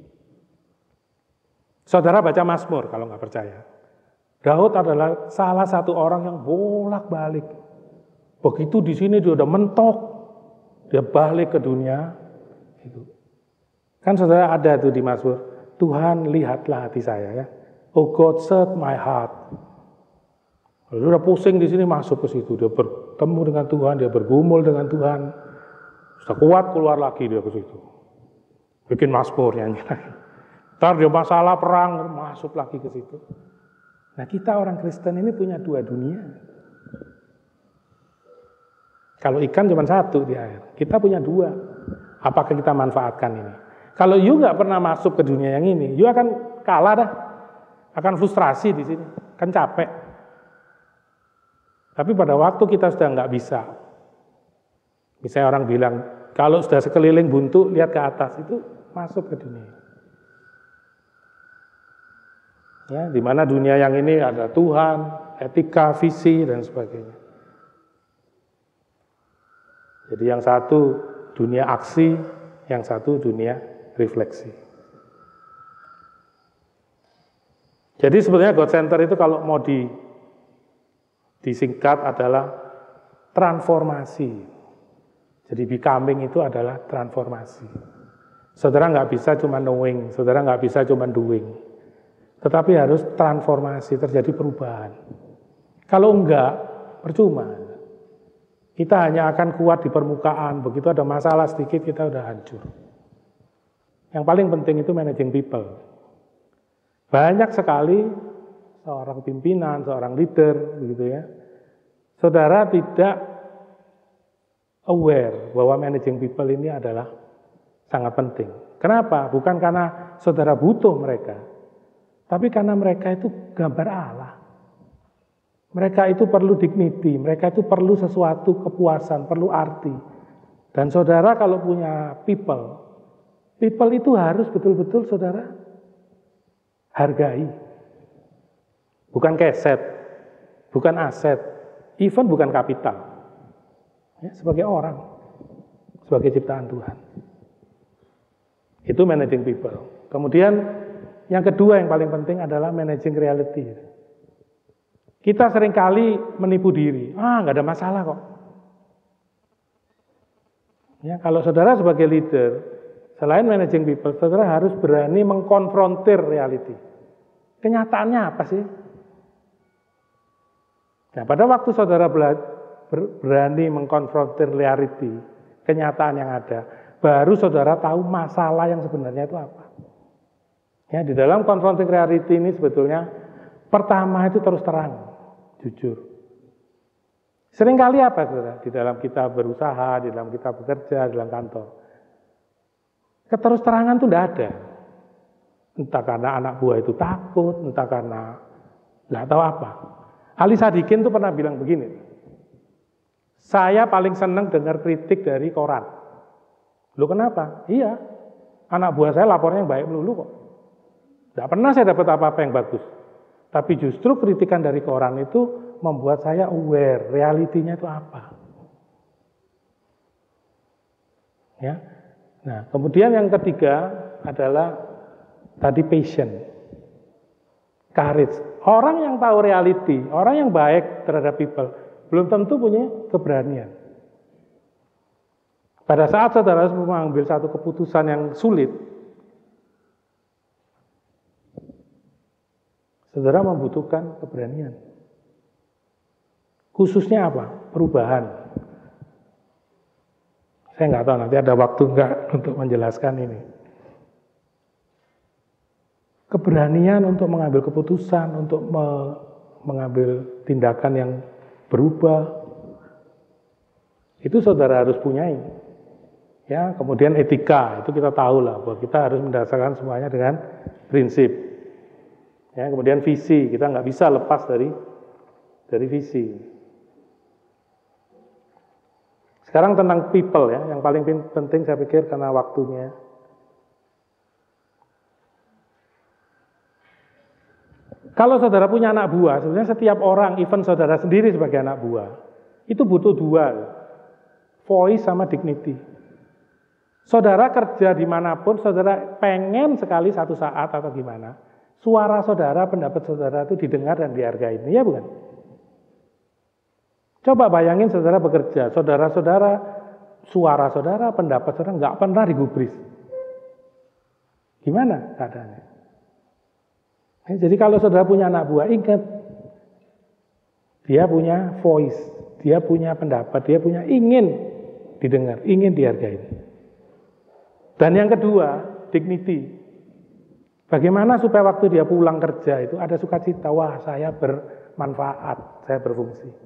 Saudara baca Mazmur kalau nggak percaya. Daud adalah salah satu orang yang bolak-balik. Begitu di sini dia udah mentok, dia balik ke dunia. Kan saudara ada tuh di Mazmur, Tuhan lihatlah hati saya ya. Oh God, search my heart. Lalu udah pusing di sini masuk ke situ, dia bertemu dengan Tuhan, dia bergumul dengan Tuhan. Sudah kuat keluar lagi dia ke situ. Bikin Mazmur nyanyi lagi. Ntar dia masalah perang masuk lagi ke situ. Nah, kita orang Kristen ini punya dua dunia. Kalau ikan cuma satu di air, kita punya dua. Apakah kita manfaatkan ini? Kalau you nggak pernah masuk ke dunia yang ini, you akan kalah dah, akan frustrasi di sini, kan capek. Tapi pada waktu kita sudah nggak bisa, misalnya orang bilang, kalau sudah sekeliling buntu, lihat ke atas, itu masuk ke dunia. Ya, di mana dunia yang ini ada Tuhan, etika, visi, dan sebagainya. Jadi yang satu dunia aksi, yang satu dunia refleksi. Jadi sebenarnya God Center itu kalau mau disingkat adalah transformasi. Jadi becoming itu adalah transformasi. Saudara nggak bisa cuma knowing, saudara nggak bisa cuma doing. Tetapi harus transformasi, terjadi perubahan. Kalau enggak, percuma. Kita hanya akan kuat di permukaan, begitu ada masalah sedikit kita udah hancur. Yang paling penting itu managing people. Banyak sekali seorang pimpinan, seorang leader, begitu ya. Saudara tidak aware bahwa managing people ini adalah sangat penting. Kenapa? Bukan karena saudara butuh mereka, tapi karena mereka itu gambar Allah. Mereka itu perlu dignity, mereka itu perlu sesuatu kepuasan, perlu arti. Dan saudara kalau punya people itu harus betul-betul saudara hargai. Bukan keset, bukan aset, even bukan kapital. Ya, sebagai orang, sebagai ciptaan Tuhan. Itu managing people. Kemudian yang kedua yang paling penting adalah managing reality. Kita seringkali menipu diri. Nggak ada masalah kok. Ya, kalau saudara sebagai leader, selain managing people, saudara harus berani mengkonfrontir reality. Kenyataannya apa sih? Nah, pada waktu saudara berani mengkonfrontir reality, kenyataan yang ada, baru saudara tahu masalah yang sebenarnya itu apa. Ya, di dalam confronting reality ini sebetulnya pertama itu terus terang. Jujur. Seringkali apa saudara? Di dalam kita berusaha, di dalam kita bekerja, di dalam kantor. Keterus terangan itu tidak ada. Entah karena anak buah itu takut, entah karena nggak tahu apa. Ali Sadikin tuh pernah bilang begini. Saya paling senang dengar kritik dari koran. Loh kenapa? Iya, anak buah saya lapornya yang baik melulu kok. Tidak pernah saya dapat apa-apa yang bagus. Tapi justru kritikan dari koran itu membuat saya aware, realitinya itu apa. Ya. Nah, kemudian yang ketiga adalah tadi passion, courage. Orang yang tahu reality, orang yang baik terhadap people, belum tentu punya keberanian. Pada saat saudara harus mengambil satu keputusan yang sulit, saudara membutuhkan keberanian. Khususnya apa? Perubahan. Saya nggak tahu nanti ada waktu nggak untuk menjelaskan ini. Keberanian untuk mengambil keputusan, untuk mengambil tindakan yang berubah, itu saudara harus punyai. Ya, kemudian etika, itu kita tahu lah bahwa kita harus mendasarkan semuanya dengan prinsip. Ya, kemudian visi, kita nggak bisa lepas dari visi. Sekarang tentang people ya, yang paling penting saya pikir karena waktunya. Kalau saudara punya anak buah, sebenarnya setiap orang, even saudara sendiri sebagai anak buah, itu butuh dua, voice sama dignity. Saudara kerja dimanapun, saudara pengen sekali satu saat atau gimana, suara saudara, pendapat saudara itu didengar dan dihargai, ya bukan? Coba bayangin saudara bekerja, saudara-saudara, suara saudara, pendapat saudara nggak pernah digubris. Gimana keadaannya? Jadi kalau saudara punya anak buah, ingat, dia punya voice, dia punya pendapat, dia punya ingin didengar, ingin dihargai. Dan yang kedua, dignity. Bagaimana supaya waktu dia pulang kerja itu ada sukacita, wah saya bermanfaat, saya berfungsi.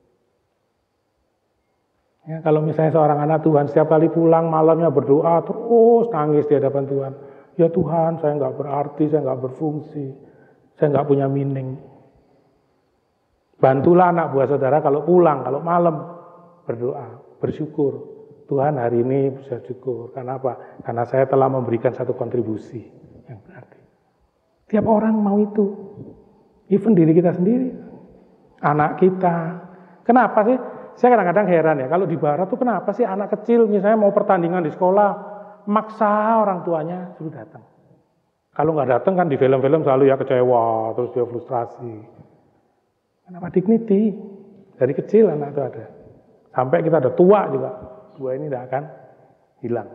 Ya, kalau misalnya seorang anak Tuhan setiap kali pulang malamnya berdoa terus nangis di hadapan Tuhan. Ya Tuhan, saya nggak berarti, saya nggak berfungsi, saya nggak punya meaning. Bantulah anak buah saudara kalau pulang, kalau malam berdoa, bersyukur. Tuhan hari ini bisa syukur. Karena apa? Karena saya telah memberikan satu kontribusi yang berarti. Tiap orang mau itu, even diri kita sendiri, anak kita. Kenapa sih? Saya kadang-kadang heran ya, kalau di barat tuh kenapa sih anak kecil misalnya mau pertandingan di sekolah, maksa orang tuanya suruh datang. Kalau nggak datang kan di film-film selalu ya kecewa, terus dia frustrasi. Kenapa dignity? Dari kecil anak itu ada. Sampai kita ada tua juga. Tua ini tidak akan hilang.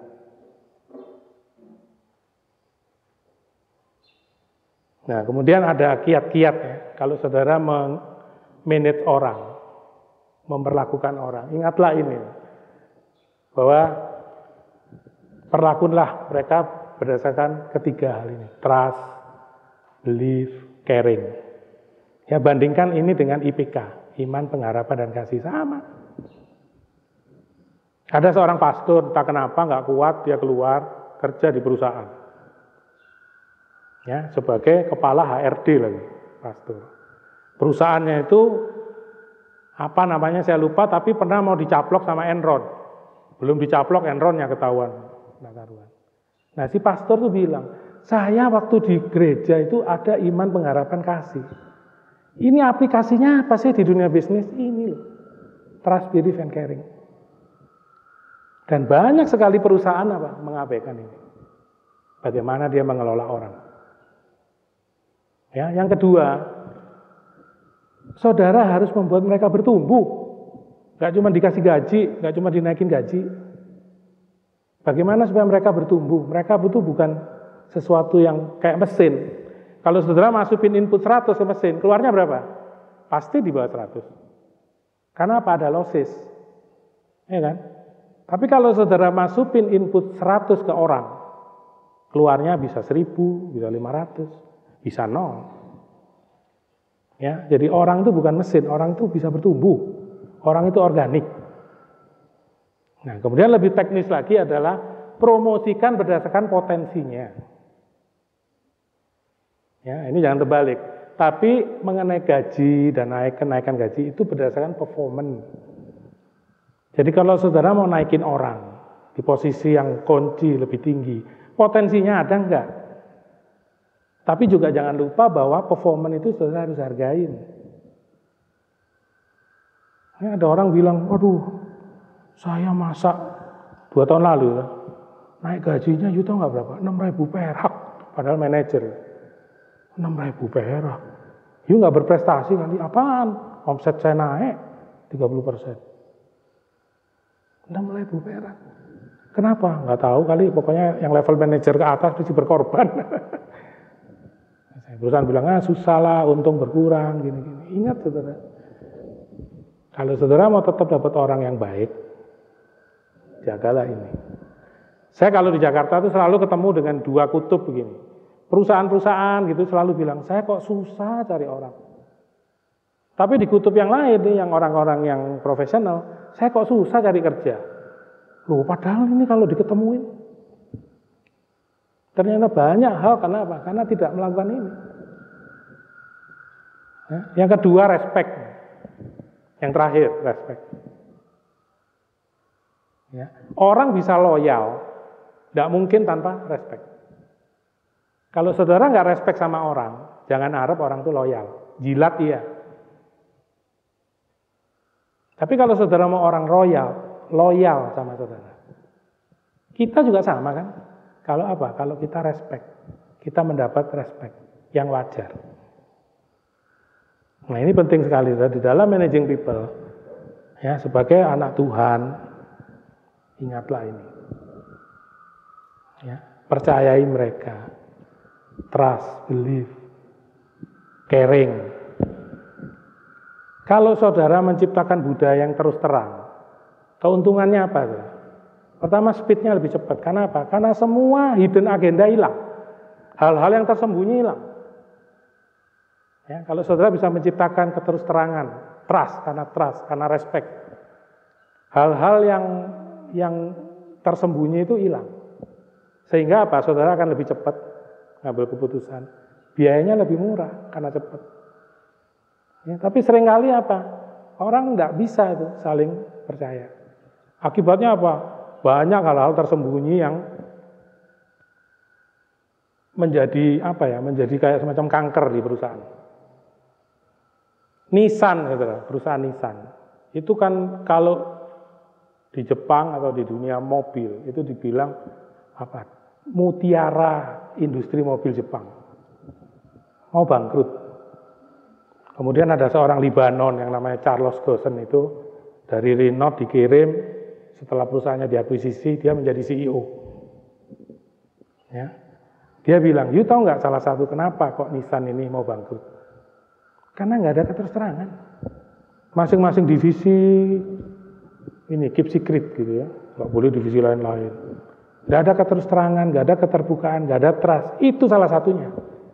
Nah, kemudian ada kiat-kiat ya. Kalau saudara manage orang, memperlakukan orang, ingatlah ini, bahwa perlakukanlah mereka berdasarkan ketiga hal ini: trust, belief, caring. Ya, bandingkan ini dengan IPK, iman, pengharapan, dan kasih. Sama. Ada seorang pastor, entah kenapa nggak kuat, dia keluar kerja di perusahaan. Ya, sebagai kepala HRD lagi, pastor. Perusahaannya itu apa namanya saya lupa, tapi pernah mau dicaplok sama Enron. Belum dicaplok, Enronnya ketahuan. Nah, si pastor tuh bilang, saya waktu di gereja itu ada iman, pengharapan, kasih. Ini aplikasinya apa sih di dunia bisnis? Ini loh, trust, belief, and caring. Dan banyak sekali perusahaan apa mengabaikan ini. Bagaimana dia mengelola orang. Ya, yang kedua, saudara harus membuat mereka bertumbuh. Gak cuma dikasih gaji, gak cuma dinaikin gaji. Bagaimana supaya mereka bertumbuh? Mereka butuh bukan sesuatu yang kayak mesin. Kalau saudara masukin input 100 ke mesin, keluarnya berapa? Pasti di bawah 100. Karena apa? Ada losses. Ya kan? Tapi kalau saudara masukin input 100 ke orang, keluarnya bisa 1000, bisa 500, bisa 0. Ya, jadi orang itu bukan mesin, orang itu bisa bertumbuh. Orang itu organik. Nah, kemudian lebih teknis lagi adalah promosikan berdasarkan potensinya. Ya, ini jangan terbalik. Tapi mengenai gaji dan kenaikan gaji itu berdasarkan performance. Jadi kalau saudara mau naikin orang di posisi yang kunci lebih tinggi, potensinya ada enggak? Tapi juga jangan lupa bahwa performance itu saudara harus hargain. Ada orang bilang, waduh, saya masak 2 tahun lalu, naik gajinya juta nggak berapa? 6.000 perak, padahal manajer. 6.000 perak. Yuk nggak berprestasi nanti, apaan? Omset saya naik 30%. 6.000 perak. Kenapa? Nggak tahu kali, pokoknya yang level manajer ke atas mesti berkorban. Perusahaan bilang, susah lah, untung berkurang, gini-gini. Ingat saudara, kalau saudara mau tetap dapat orang yang baik, jagalah ini. Saya kalau di Jakarta itu selalu ketemu dengan 2 kutub begini. Perusahaan-perusahaan gitu selalu bilang, saya kok susah cari orang. Tapi di kutub yang lain nih, yang orang-orang yang profesional, saya kok susah cari kerja. Loh, padahal ini kalau diketemuin, ternyata banyak hal. Kenapa? Karena tidak melakukan ini. Ya, yang kedua, respect. Yang terakhir, respect. Ya, orang bisa loyal, tidak mungkin tanpa respect. Kalau saudara nggak respect sama orang, jangan harap orang itu loyal. Jilat iya. Tapi kalau saudara mau orang loyal sama saudara, kita juga sama kan? Kalau apa? Kalau kita respect, kita mendapat respect yang wajar. Nah, ini penting sekali di dalam managing people. Ya, sebagai anak Tuhan, ingatlah ini. Ya, percayai mereka. Trust, believe, caring. Kalau saudara menciptakan budaya yang terus terang, keuntungannya apa? Pertama, speednya lebih cepat. Karena apa? Karena semua hidden agenda hilang. Hal-hal yang tersembunyi hilang. Ya, kalau saudara bisa menciptakan keterus-terangan, trust, karena respect. Hal-hal yang tersembunyi itu hilang. Sehingga apa? Saudara akan lebih cepat ngambil keputusan. Biayanya lebih murah karena cepat. Ya, tapi seringkali apa? Orang tidak bisa itu saling percaya. Akibatnya apa? Banyak hal-hal tersembunyi yang menjadi menjadi kayak semacam kanker di perusahaan. Nissan, perusahaan Nissan. Itu kan kalau di Jepang atau di dunia mobil itu dibilang apa? Mutiara industri mobil Jepang. Mau bangkrut. Kemudian ada seorang Libanon yang namanya Charles Gossen itu dari Renault dikirim, setelah perusahaannya diakuisisi, dia menjadi CEO. Ya. Dia bilang, "You tahu nggak salah satu kenapa kok Nissan ini mau bangkrut? Karena nggak ada keterterangan. Masing-masing divisi ini keep secret gitu ya, nggak boleh divisi lain-lain. Nggak ada keterterangan, nggak ada keterbukaan, nggak ada trust. Itu salah satunya.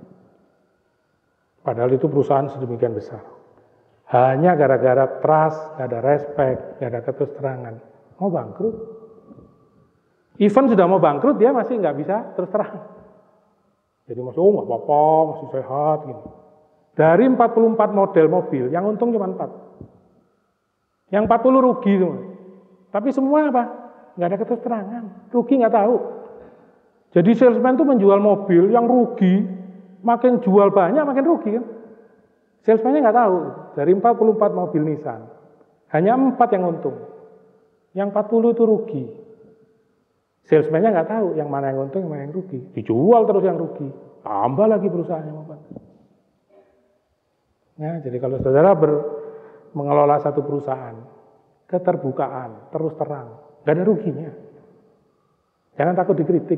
Padahal itu perusahaan sedemikian besar. Hanya gara-gara trust, nggak ada respect, nggak ada keterterangan, mau bangkrut. Even sudah mau bangkrut, dia masih nggak bisa terus terang. Jadi masih, nggak apa-apa, masih sehat gitu. Dari 44 model mobil, yang untung cuma 4. Yang 40 rugi tuh. Tapi semua apa? Nggak ada keterangan. Rugi nggak tahu. Jadi salesman itu menjual mobil yang rugi, makin jual banyak makin rugi kan. Salesman-nya nggak tahu. Dari 44 mobil Nissan, hanya 4 yang untung. Yang 40 itu rugi. Salesman-nya nggak tahu yang mana yang untung, yang mana yang rugi. Dijual terus yang rugi. Tambah lagi perusahaannya. Ya, jadi kalau saudara mengelola satu perusahaan, keterbukaan, terus terang, nggak ada ruginya. Jangan takut dikritik.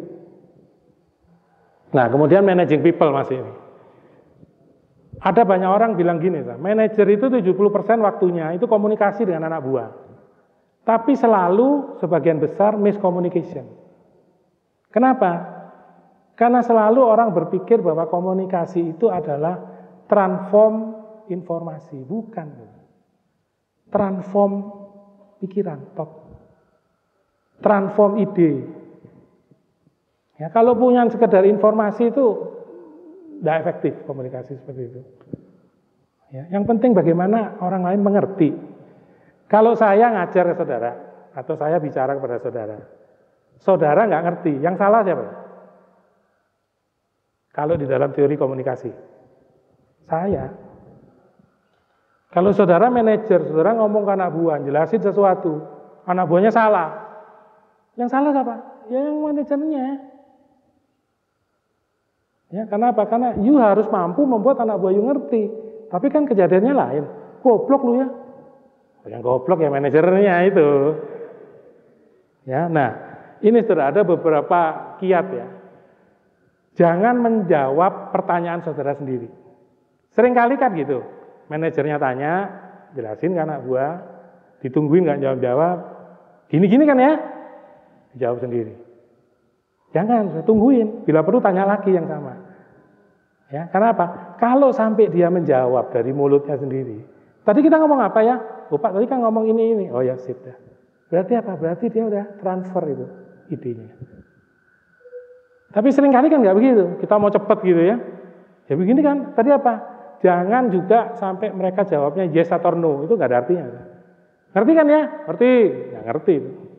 Nah, kemudian managing people masih ini. Ada banyak orang bilang gini, manajer itu 70% waktunya itu komunikasi dengan anak buah. Tapi selalu sebagian besar miscommunication. Kenapa? Karena selalu orang berpikir bahwa komunikasi itu adalah transform informasi, bukan. Transform pikiran, transform ide. Ya, kalau punya sekedar informasi itu tidak efektif komunikasi seperti itu. Ya, yang penting bagaimana orang lain mengerti. Kalau saya ngajar ke saudara atau saya bicara kepada saudara, saudara nggak ngerti, yang salah siapa? Kalau di dalam teori komunikasi, saya. Kalau saudara manajer, saudara ngomong ke anak buah, jelasin sesuatu, anak buahnya salah. Yang salah siapa? Ya yang manajernya. Ya, kenapa? Karena you harus mampu membuat anak buah you ngerti. Tapi kan kejadiannya lain. Goblok lu ya. Yang goblok ya manajernya itu. Ya, nah, ini sudah ada beberapa kiat ya. Jangan menjawab pertanyaan saudara sendiri. Seringkali kan gitu. Manajernya tanya, jelasin ke anak buah, ditungguin nggak jawab-jawab. Gini-gini kan ya? Dijawab sendiri. Jangan, saya tungguin. Bila perlu tanya lagi yang sama. Ya, karena apa? Kalau sampai dia menjawab dari mulutnya sendiri. Tadi kita ngomong apa ya? Oh, Pak, tadi kan ngomong ini. Oh ya, sip dah. Berarti apa? Berarti dia udah transfer itu idenya. Tapi seringkali kan nggak begitu. Kita mau cepet gitu ya. Ya begini kan, tadi apa? Jangan juga sampai mereka jawabnya yes atau no. Itu nggak ada artinya. Ngerti kan ya? Ngerti? Ya ngerti.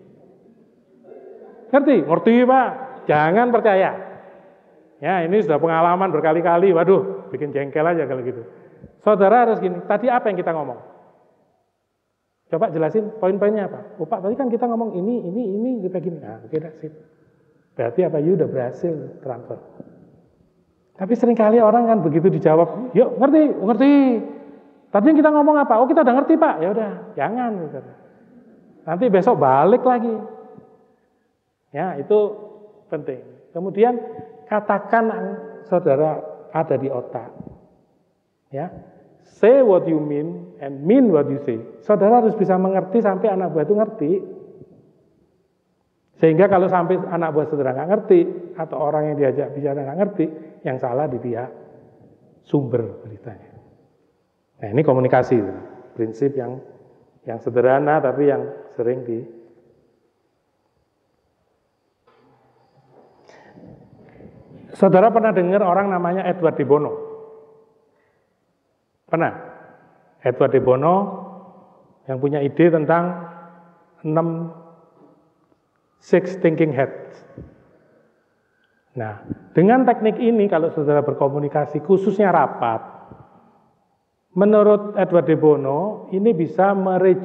Ngerti Pak. Jangan percaya. Ya ini sudah pengalaman berkali-kali. Waduh, bikin jengkel aja kalau gitu. Saudara harus gini. Tadi apa yang kita ngomong? Coba jelasin poin-poinnya apa? Oh Pak, tadi kan kita ngomong ini, kita gini. Nah, oke, that's it. Berarti apa? You udah berhasil transfer. Tapi seringkali orang kan begitu dijawab, yuk ngerti. Tadi kita ngomong apa? Oh kita udah ngerti Pak. Ya udah, jangan. Nanti besok balik lagi. Ya itu penting. Kemudian katakan saudara ada di otak. Ya, say what you mean and mean what you say. Saudara harus bisa mengerti sampai anak buah itu ngerti. Sehingga kalau sampai anak buah saudara nggak ngerti atau orang yang diajak bicara nggak ngerti, yang salah di pihak sumber beritanya. Nah ini komunikasi, prinsip yang sederhana tapi yang sering Saudara pernah dengar orang namanya Edward de Bono? Pernah? Edward de Bono yang punya ide tentang 6 thinking heads. Nah, dengan teknik ini kalau saudara berkomunikasi khususnya rapat, menurut Edward de Bono ini bisa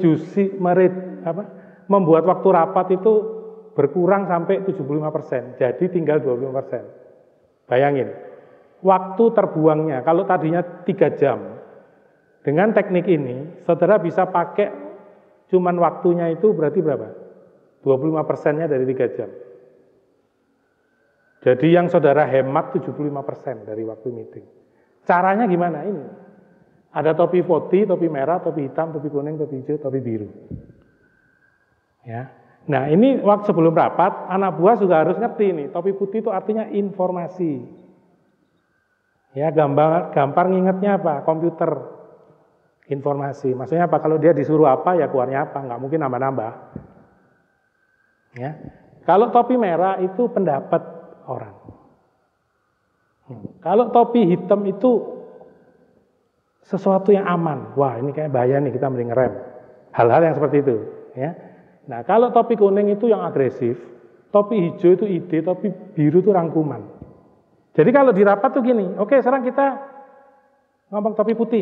membuat waktu rapat itu berkurang sampai 75%, jadi tinggal 25%. Bayangin, waktu terbuangnya, kalau tadinya 3 jam, dengan teknik ini, saudara bisa pakai cuman waktunya itu berarti berapa? 25%-nya dari 3 jam. Jadi yang saudara hemat 75% dari waktu meeting. Caranya gimana ini? Ada topi putih, topi merah, topi hitam, topi kuning, topi hijau, topi biru. Ya. Nah ini waktu sebelum rapat, anak buah juga harus ngerti nih, topi putih itu artinya informasi. Ya, gampang ngingetnya apa? Komputer. Informasi. Maksudnya apa? Kalau dia disuruh apa, ya keluarnya apa. Nggak mungkin nambah-nambah. Ya. Kalau topi merah itu pendapat orang. Kalau topi hitam itu sesuatu yang aman. Wah, ini kayak bahaya nih, kita mending ngerem. Hal-hal yang seperti itu. Ya. Nah, kalau topi kuning itu yang agresif, topi hijau itu ide, topi biru itu rangkuman. Jadi kalau di rapat tuh gini, oke sekarang kita ngomong topi putih.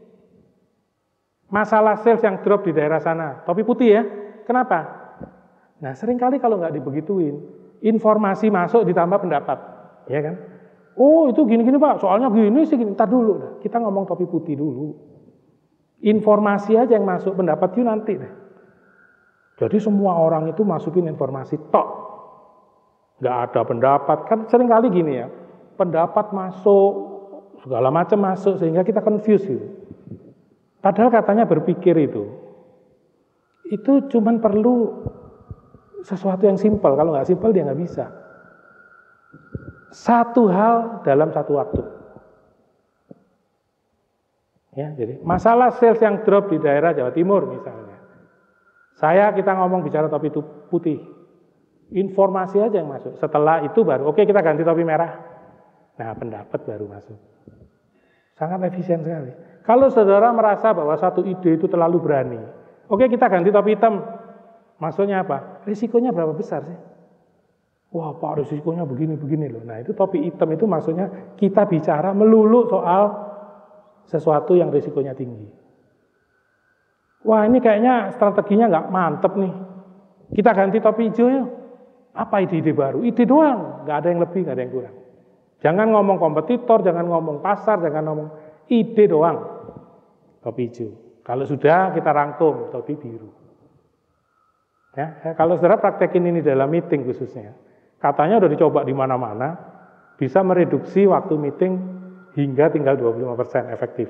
Masalah sales yang drop di daerah sana, topi putih ya, kenapa? Nah seringkali kalau nggak dibegituin, informasi masuk ditambah pendapat, ya kan? Oh itu gini-gini Pak, soalnya gini sih, gini. Ntar dulu, kita ngomong topi putih dulu. Informasi aja yang masuk, pendapat itu nanti deh. Jadi semua orang itu masukin informasi tok. Nggak ada pendapat, kan seringkali gini ya. Pendapat masuk, segala macam masuk, sehingga kita confuse gitu. Padahal katanya berpikir itu cuman perlu sesuatu yang simpel. Kalau nggak simpel dia nggak bisa. Satu hal dalam satu waktu. Ya, jadi masalah sales yang drop di daerah Jawa Timur misalnya. Kita ngomong bicara topi putih. Informasi aja yang masuk. Setelah itu baru, oke kita ganti topi merah. Nah, pendapat baru masuk. Sangat efisien sekali. Kalau saudara merasa bahwa satu ide itu terlalu berani, oke kita ganti topi hitam. Maksudnya apa? Risikonya berapa besar sih? Wah Pak, risikonya begini-begini loh. Nah itu topi hitam itu maksudnya kita bicara melulu soal sesuatu yang risikonya tinggi. Wah ini kayaknya strateginya nggak mantep nih. Kita ganti topi hijau ya. Apa ide-ide baru? Ide doang, nggak ada yang lebih, nggak ada yang kurang. Jangan ngomong kompetitor, jangan ngomong pasar, jangan ngomong ide doang. Topi hijau. Kalau sudah kita rangkum topi biru. Ya, kalau saudara praktekin ini dalam meeting khususnya, katanya udah dicoba di mana-mana, bisa mereduksi waktu meeting hingga tinggal 25% efektif.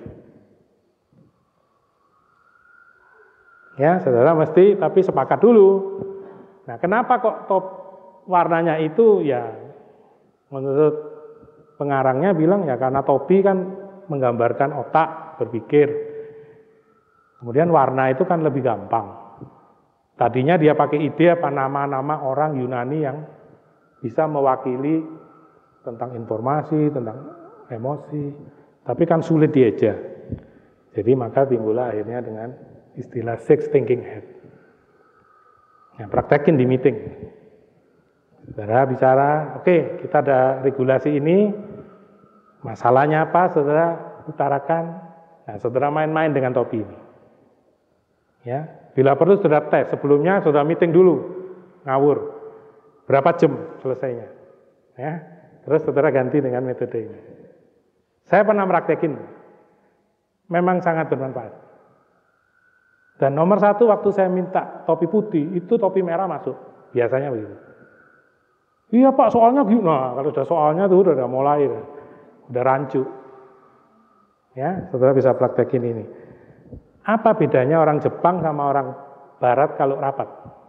Ya, saudara mesti tapi sepakat dulu. Nah, kenapa kok warnanya itu ya menurut pengarangnya bilang ya karena topi kan menggambarkan otak berpikir. Kemudian warna itu kan lebih gampang. Tadinya dia pakai ide apa nama-nama orang Yunani yang bisa mewakili tentang informasi, tentang emosi, tapi kan sulit dieja. Jadi maka timbullah akhirnya dengan istilah six thinking head. Nah, praktekin di meeting. Saudara bicara, oke, kita ada regulasi ini, masalahnya apa, saudara utarakan. Nah, saudara main-main dengan topi ini. Ya, bila perlu saudara tes, sebelumnya saudara meeting dulu, ngawur. Berapa jam selesainya? Ya, terus saudara ganti dengan metode ini. Saya pernah praktekin, memang sangat bermanfaat. Dan nomor satu waktu saya minta topi putih, itu topi merah masuk. Biasanya begitu. Iya Pak, soalnya gitu. Nah, kalau sudah soalnya tuh udah mulai, udah rancu. Ya, saudara bisa praktekin ini. Apa bedanya orang Jepang sama orang Barat kalau rapat?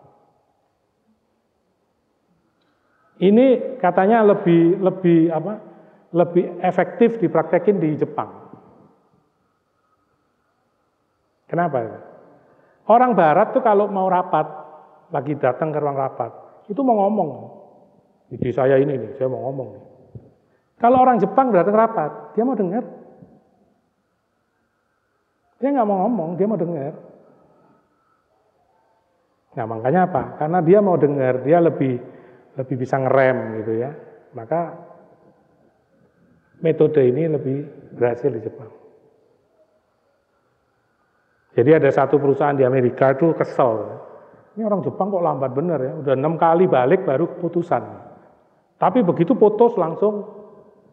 Ini katanya lebih efektif dipraktekin di Jepang. Kenapa? Orang Barat tuh kalau mau rapat, lagi datang ke ruang rapat, itu mau ngomong. Ide saya ini nih, saya mau ngomong. Kalau orang Jepang datang rapat, dia mau dengar. Dia nggak mau ngomong, dia mau dengar. Nah makanya apa? Karena dia mau dengar, dia lebih bisa ngerem gitu ya. Maka metode ini lebih berhasil di Jepang. Jadi ada satu perusahaan di Amerika itu kesel. Ini orang Jepang kok lambat bener ya, udah 6 kali balik baru keputusan. Tapi begitu putus langsung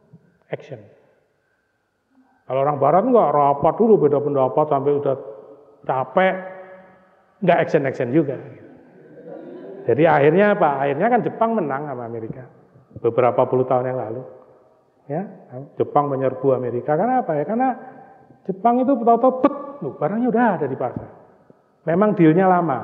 action. Kalau orang barat enggak, rapat dulu, beda pendapat sampai udah capek, enggak action juga. Jadi akhirnya apa? Akhirnya kan Jepang menang sama Amerika beberapa puluh tahun yang lalu. Ya, Jepang menyerbu Amerika. Karena apa ya? Karena Jepang itu tahu-tahu barangnya udah ada di pasar. Memang dealnya lama.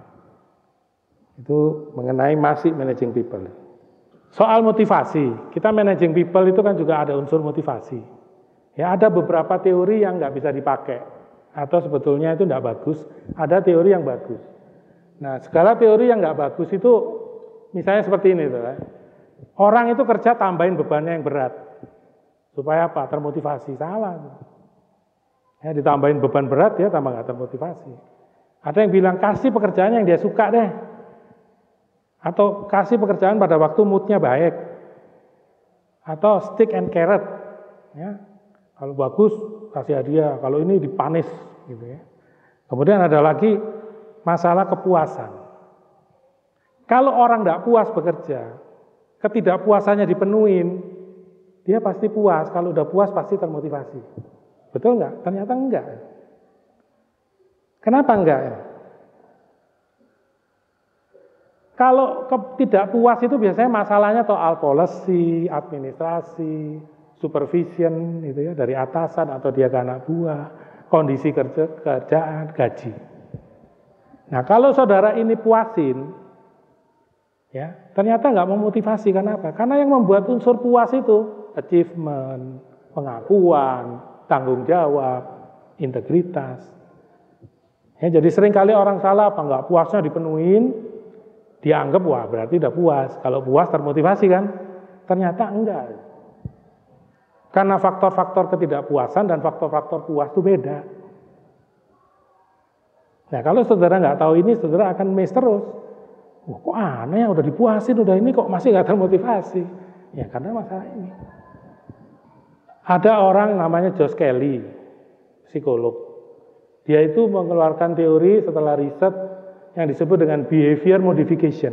Itu mengenai masih managing people. Soal motivasi, kita managing people itu kan juga ada unsur motivasi. Ya, ada beberapa teori yang nggak bisa dipakai atau sebetulnya itu nggak bagus. Ada teori yang bagus. Nah, segala teori yang nggak bagus itu misalnya seperti ini, tuh, ya. Orang itu kerja tambahin bebannya yang berat supaya apa? Termotivasi. Salah. Ya, ditambahin beban berat ya tambah nggak termotivasi. Ada yang bilang kasih pekerjaan yang dia suka deh, atau kasih pekerjaan pada waktu moodnya baik, atau stick and carrot. Ya, kalau bagus kasih hadiah, kalau ini dipanis, gitu ya. Kemudian ada lagi masalah kepuasan. Kalau orang tidak puas bekerja, ketidakpuasannya dipenuhin, dia pasti puas. Kalau udah puas pasti termotivasi. Betul nggak? Ternyata enggak. Kenapa enggak? Kalau tidak puas itu biasanya masalahnya soal policy, administrasi, supervision, gitu ya, dari atasan atau dia ke anak buah, kondisi kerjaan, gaji. Nah, kalau saudara ini puasin, ya, ternyata nggak memotivasi. Kenapa? Karena yang membuat unsur puas itu achievement, pengakuan, tanggung jawab, integritas. Ya, jadi seringkali orang salah apa nggak puasnya dipenuhin, dianggap wah berarti udah puas. Kalau puas termotivasi kan? Ternyata enggak. Karena faktor-faktor ketidakpuasan dan faktor-faktor puas itu beda. Nah, kalau saudara nggak tahu ini, saudara akan miss terus. Wah, kok aneh ya, udah dipuasin, udah ini kok masih nggak termotivasi. Ya karena masalah ini. Ada orang namanya Josh Kelly, psikolog. Dia itu mengeluarkan teori setelah riset yang disebut dengan behavior modification.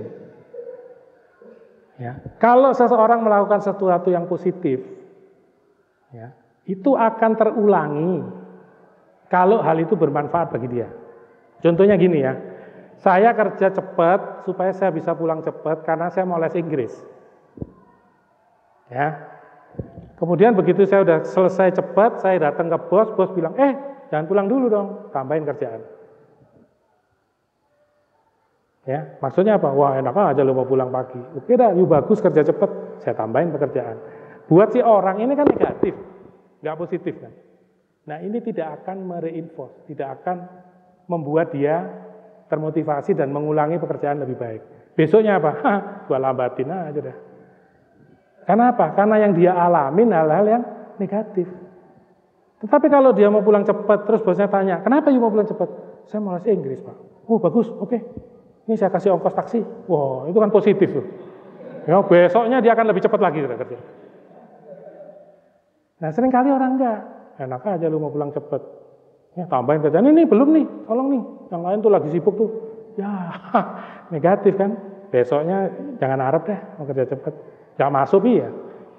Ya, kalau seseorang melakukan sesuatu yang positif, ya, itu akan terulangi kalau hal itu bermanfaat bagi dia. Contohnya gini ya, saya kerja cepat supaya saya bisa pulang cepat karena saya mau les Inggris. Ya. Kemudian begitu saya udah selesai cepat, saya datang ke bos, bos bilang, jangan pulang dulu dong, tambahin kerjaan. Ya, maksudnya apa? Wah, enak aja lu mau pulang pagi. Oke dah, yuk bagus kerja cepat, saya tambahin pekerjaan. Buat si orang ini kan negatif, nggak positif kan. Nah, ini tidak akan mereinforce, tidak akan membuat dia termotivasi dan mengulangi pekerjaan lebih baik. Besoknya apa? Gua lambatin aja dah. Karena apa? Karena yang dia alamin hal-hal yang negatif. Tetapi kalau dia mau pulang cepat, terus bosnya tanya, kenapa you mau pulang cepat? Saya mau les Inggris, Pak. Oh, bagus, oke. Ini saya kasih ongkos taksi. Wah, itu kan positif tuh. Ya, besoknya dia akan lebih cepat lagi kerja. Nah, seringkali orang enggak. Enak aja lu mau pulang cepat. Ya, tambahin kerjaan. Ini belum nih, tolong nih. Yang lain tuh lagi sibuk tuh. Ya, negatif kan. Besoknya jangan harap deh mau kerja cepat. Gak masuk ya.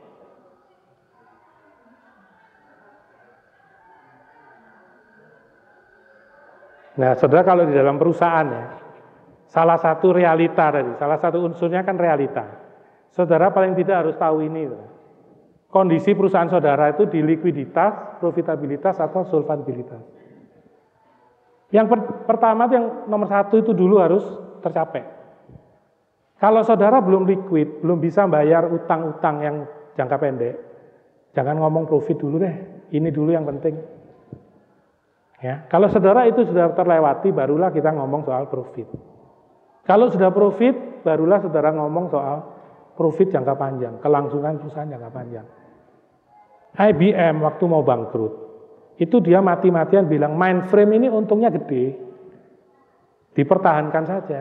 Nah, saudara kalau di dalam perusahaan ya, salah satu realita tadi, salah satu unsurnya kan realita. Saudara paling tidak harus tahu ini. Kondisi perusahaan saudara itu di likuiditas, profitabilitas, atau solvabilitas. Yang pertama, yang nomor satu itu dulu harus tercapai. Kalau saudara belum liquid, belum bisa bayar utang-utang yang jangka pendek, jangan ngomong profit dulu deh, ini dulu yang penting. Ya, kalau saudara itu sudah terlewati, barulah kita ngomong soal profit. Kalau sudah profit, barulah saudara ngomong soal profit jangka panjang, kelangsungan perusahaan jangka panjang. IBM waktu mau bangkrut, itu dia mati-matian bilang mainframe ini untungnya gede, dipertahankan saja.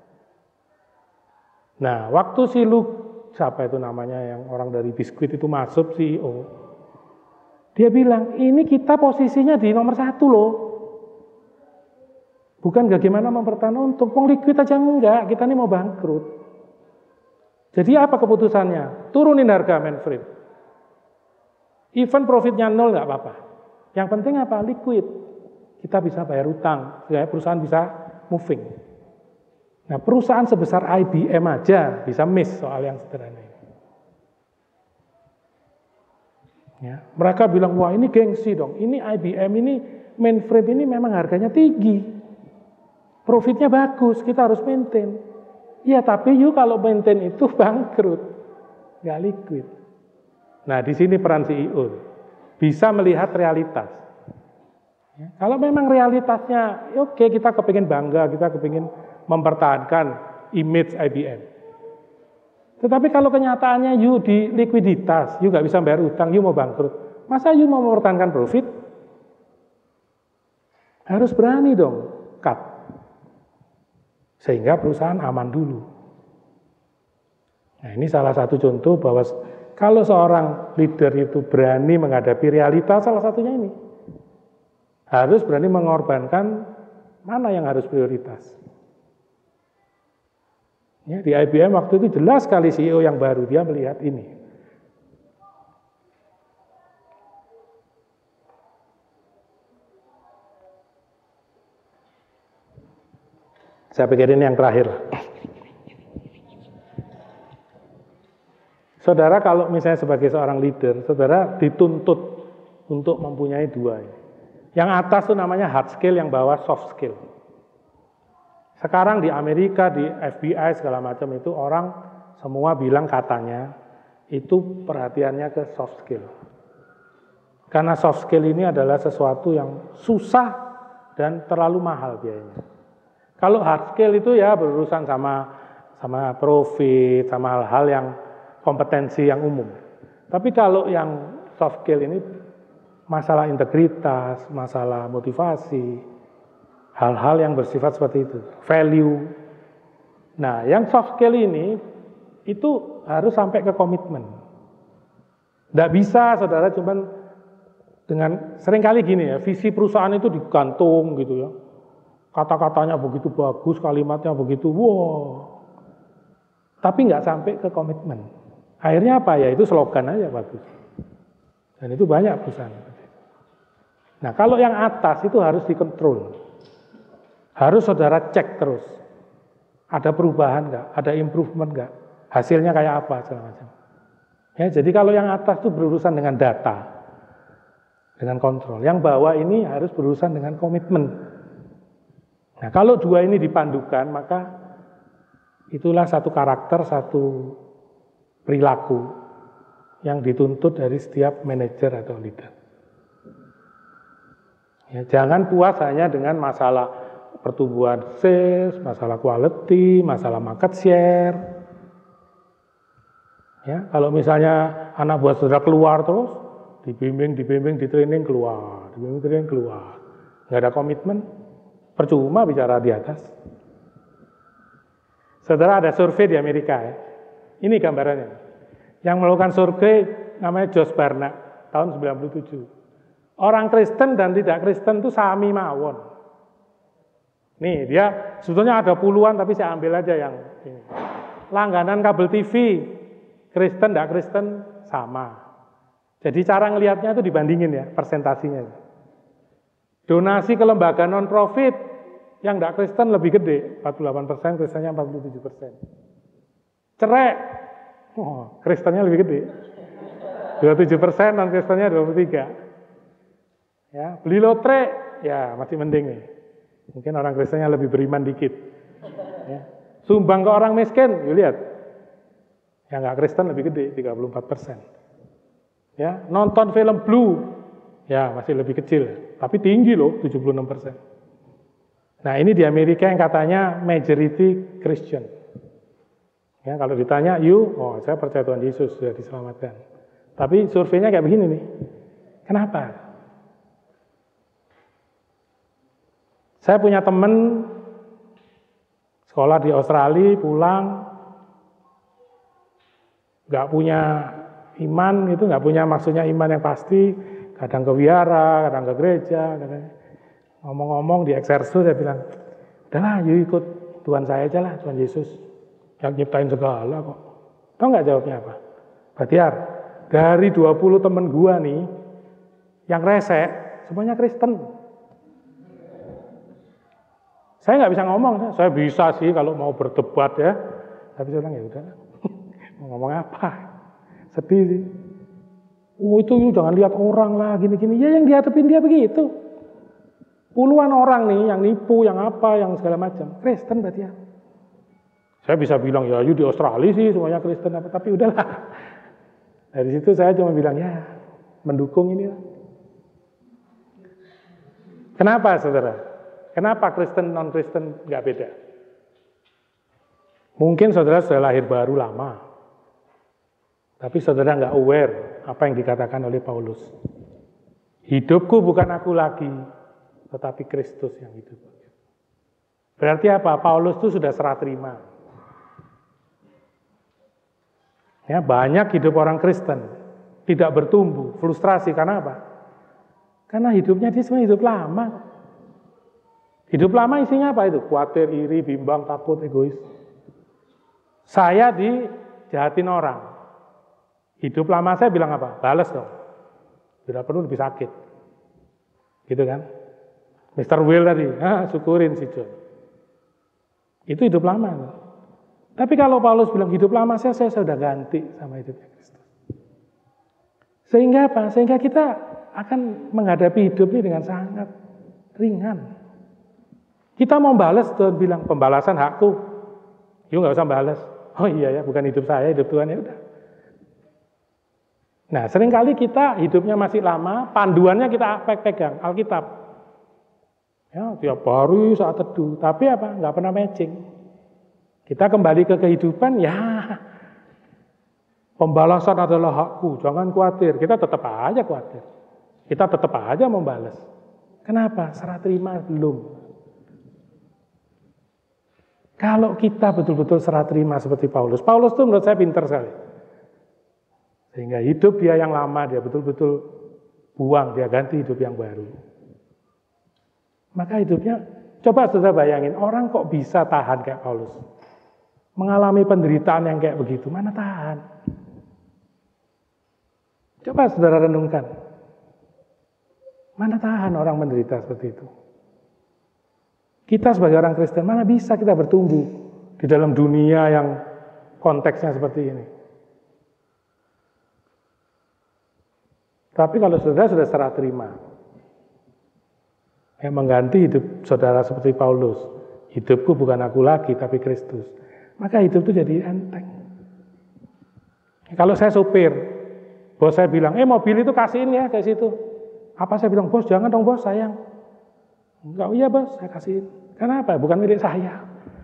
Nah, waktu si siapa itu namanya yang orang dari biskuit itu masuk CEO, dia bilang, ini kita posisinya di nomor 1 loh. Bukan bagaimana mempertahankan untung, liquid aja enggak, kita ini mau bangkrut. Jadi apa keputusannya? Turunin harga mainframe. Even profitnya 0 nggak apa-apa. Yang penting apa? Liquid. Kita bisa bayar utang, supaya perusahaan bisa moving. Nah, perusahaan sebesar IBM aja bisa miss soal yang sederhana ini. Ya, mereka bilang, wah ini gengsi dong, ini IBM ini mainframe ini memang harganya tinggi, profitnya bagus, kita harus maintain. Ya tapi kalau maintain itu bangkrut, nggak liquid. Nah di sini peran CEO, bisa melihat realitas. Ya, kalau memang realitasnya, oke, kita kepingin bangga, kita kepingin mempertahankan image IBM. Tetapi kalau kenyataannya di likuiditas, nggak bisa bayar utang, mau bangkrut. Masa mau mempertahankan profit? Harus berani dong, cut. Sehingga perusahaan aman dulu. Nah ini salah satu contoh bahwa kalau seorang leader itu berani menghadapi realitas, salah satunya ini. Harus berani mengorbankan mana yang harus prioritas. Ya, di IBM waktu itu jelas sekali CEO yang baru, dia melihat ini. Saya pikir ini yang terakhir. Saudara kalau misalnya sebagai seorang leader, saudara dituntut untuk mempunyai dua ini. Yang atas itu namanya hard skill, yang bawah soft skill. Sekarang di Amerika, di FBI segala macam itu orang semua bilang katanya itu perhatiannya ke soft skill. Karena soft skill ini adalah sesuatu yang susah dan terlalu mahal biayanya. Kalau hard skill itu ya berurusan sama profit, sama hal-hal yang kompetensi yang umum. Tapi kalau yang soft skill ini masalah integritas, masalah motivasi, hal-hal yang bersifat seperti itu, value. Nah, yang soft skill ini itu harus sampai ke komitmen. Nggak bisa, saudara, cuman dengan seringkali gini ya, visi perusahaan itu digantung gitu ya. Kata-katanya begitu bagus, kalimatnya begitu, wow. Tapi nggak sampai ke komitmen. Akhirnya apa ya? Itu slogan aja bagus. Dan itu banyak perusahaan. Nah, kalau yang atas itu harus dikontrol. Harus saudara cek terus. Ada perubahan nggak? Ada improvement nggak? Hasilnya kayak apa? Segala macam. Ya, jadi kalau yang atas itu berurusan dengan data, dengan kontrol. Yang bawah ini harus berurusan dengan komitmen. Nah, kalau dua ini dipandukan, maka itulah satu karakter, satu perilaku yang dituntut dari setiap manajer atau leader. Ya, jangan puas hanya dengan masalah pertumbuhan sales, masalah quality, masalah market share. Ya, kalau misalnya anak buah saudara keluar terus, dibimbing, di training keluar, nggak ada komitmen, percuma bicara di atas. Saudara, ada survei di Amerika ya. Ini gambarannya. Yang melakukan survei namanya Josh Barna tahun 97. Orang Kristen dan tidak Kristen itu sami mawon. Nih, dia sebetulnya ada puluhan tapi saya ambil aja yang ini. Langganan kabel TV, Kristen tidak Kristen sama. Jadi cara ngelihatnya itu dibandingin ya, persentasinya. Donasi ke lembaga non-profit yang tidak Kristen lebih gede, 48%, Kristennya 47%. Cerai, Kristennya lebih gede, 27%, non-Kristennya 23%. Ya, beli lotre, ya masih mending nih. Mungkin orang Kristennya lebih beriman dikit. Ya. Sumbang ke orang miskin, yuk lihat. Yang nggak Kristen lebih gede, 34%. Ya, nonton film Blue, ya masih lebih kecil, tapi tinggi loh, 76%. Nah ini di Amerika yang katanya majority Christian. Ya, kalau ditanya, saya percaya Tuhan Yesus sudah diselamatkan. Tapi surveinya kayak begini nih. Kenapa? Saya punya teman sekolah di Australia, pulang, nggak punya iman, itu nggak punya maksudnya iman yang pasti, kadang ke wihara, kadang ke gereja, ngomong-ngomong di eksersus, dia bilang, udahlah, yuk ikut Tuhan saya aja lah, Tuhan Yesus, yang nyiptain segala kok. Tahu nggak jawabnya apa? Batiar, dari 20 temen gua nih, yang resek, semuanya Kristen. Saya nggak bisa ngomong, saya bisa sih kalau mau berdebat ya. Tapi saya bilang ya udah, mau ngomong apa? Sedih sih. Oh itu jangan lihat orang lah, gini-gini. Ya yang dihadapin dia begitu. Puluhan orang nih yang nipu, yang apa, yang segala macam. Kristen berarti ya. Saya bisa bilang ya, di Australia sih semuanya Kristen apa, tapi udahlah. Dari situ saya cuma bilang ya, mendukung ini lah. Kenapa saudara? Kenapa Kristen non-Kristen nggak beda? Mungkin saudara sudah lahir baru lama, tapi saudara nggak aware apa yang dikatakan oleh Paulus. Hidupku bukan aku lagi, tetapi Kristus yang hidup. Berarti apa? Paulus itu sudah serah terima. Ya, banyak hidup orang Kristen tidak bertumbuh, frustrasi karena apa? Karena hidupnya dia sebenarnya hidup lama. Hidup lama isinya apa itu? Khawatir, iri, bimbang, takut, egois. Saya dijahatin orang. Hidup lama saya bilang apa? Balas dong. Bila perlu lebih sakit. Gitu kan? Mr. Will tadi, syukurin si John. Itu hidup lama. Tapi kalau Paulus bilang hidup lama saya sudah ganti sama hidupnya Kristus. Sehingga apa? Sehingga kita akan menghadapi hidup ini dengan sangat ringan. Kita mau balas, Tuhan bilang, pembalasan hakku. Yuk nggak usah balas. Oh iya ya, bukan hidup saya, hidup Tuhan, ya udah. Nah, seringkali kita hidupnya masih lama, panduannya kita pegang, Alkitab. Ya, tiap hari saat teduh, tapi apa? Nggak pernah matching. Kita kembali ke kehidupan, ya pembalasan adalah hakku, jangan khawatir. Kita tetap aja khawatir. Kita tetap aja membalas. Kenapa? Serah terima belum. Kalau kita betul-betul serah terima seperti Paulus. Paulus itu menurut saya pintar sekali. Sehingga hidup dia yang lama, dia betul-betul buang, dia ganti hidup yang baru. Maka hidupnya, coba saudara bayangin, orang kok bisa tahan kayak Paulus. Mengalami penderitaan yang kayak begitu, mana tahan? Coba saudara renungkan. Mana tahan orang menderita seperti itu? Kita sebagai orang Kristen, mana bisa kita bertumbuh di dalam dunia yang konteksnya seperti ini. Tapi kalau saudara sudah serah terima, yang mengganti hidup saudara seperti Paulus, hidupku bukan aku lagi, tapi Kristus, maka hidup itu jadi enteng. Kalau saya supir, bos saya bilang, mobil itu kasihin ya ke situ. Apa saya bilang, bos jangan dong bos, sayang. Enggak, iya bos, saya kasihin. Kenapa? Bukan milik saya.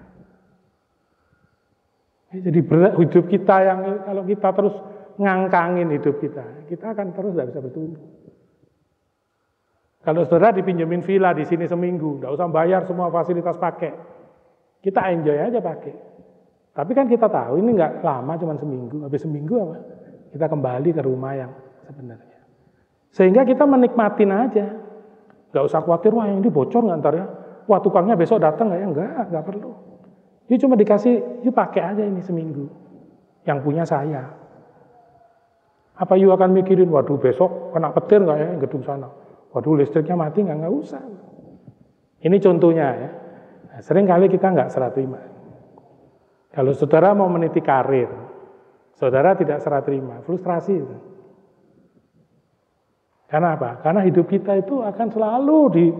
Jadi hidup kita yang kalau kita terus ngangkangin hidup kita akan terus tidak bisa bertumbuh. Kalau saudara dipinjemin villa di sini seminggu, tidak usah bayar semua fasilitas pakai. Kita enjoy aja pakai. Tapi kan kita tahu ini nggak lama, cuma seminggu. Habis seminggu apa? Kita kembali ke rumah yang sebenarnya. Sehingga kita menikmatin aja. Nggak usah khawatir, wah yang ini bocor nggak ntar ya. Wah tukangnya besok datang nggak ya? Nggak perlu. Ini cuma dikasih, yuk pakai aja ini seminggu. Yang punya saya. Apa you akan mikirin, waduh besok kena petir nggak ya gedung sana? Waduh listriknya mati nggak usah. Ini contohnya ya. Nah, sering kali kita nggak serah terima. Kalau saudara mau meniti karir, saudara tidak serah terima, frustrasi itu. Karena apa? Karena hidup kita itu akan selalu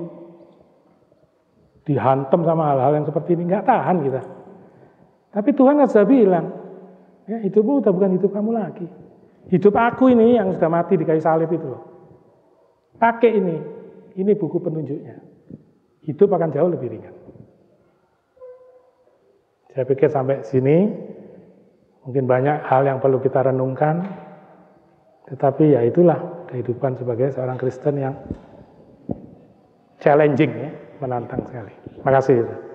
dihantam sama hal-hal yang seperti ini, nggak tahan kita. Tapi Tuhan sudah bilang, ya hidupmu udah bukan hidup kamu lagi. Hidup aku ini yang sudah mati di kayu salib itu loh. Pakai ini buku penunjuknya. Hidup akan jauh lebih ringan. Saya pikir sampai sini, mungkin banyak hal yang perlu kita renungkan, tetapi ya itulah kehidupan sebagai seorang Kristen yang challenging ya, menantang sekali. Terima kasih.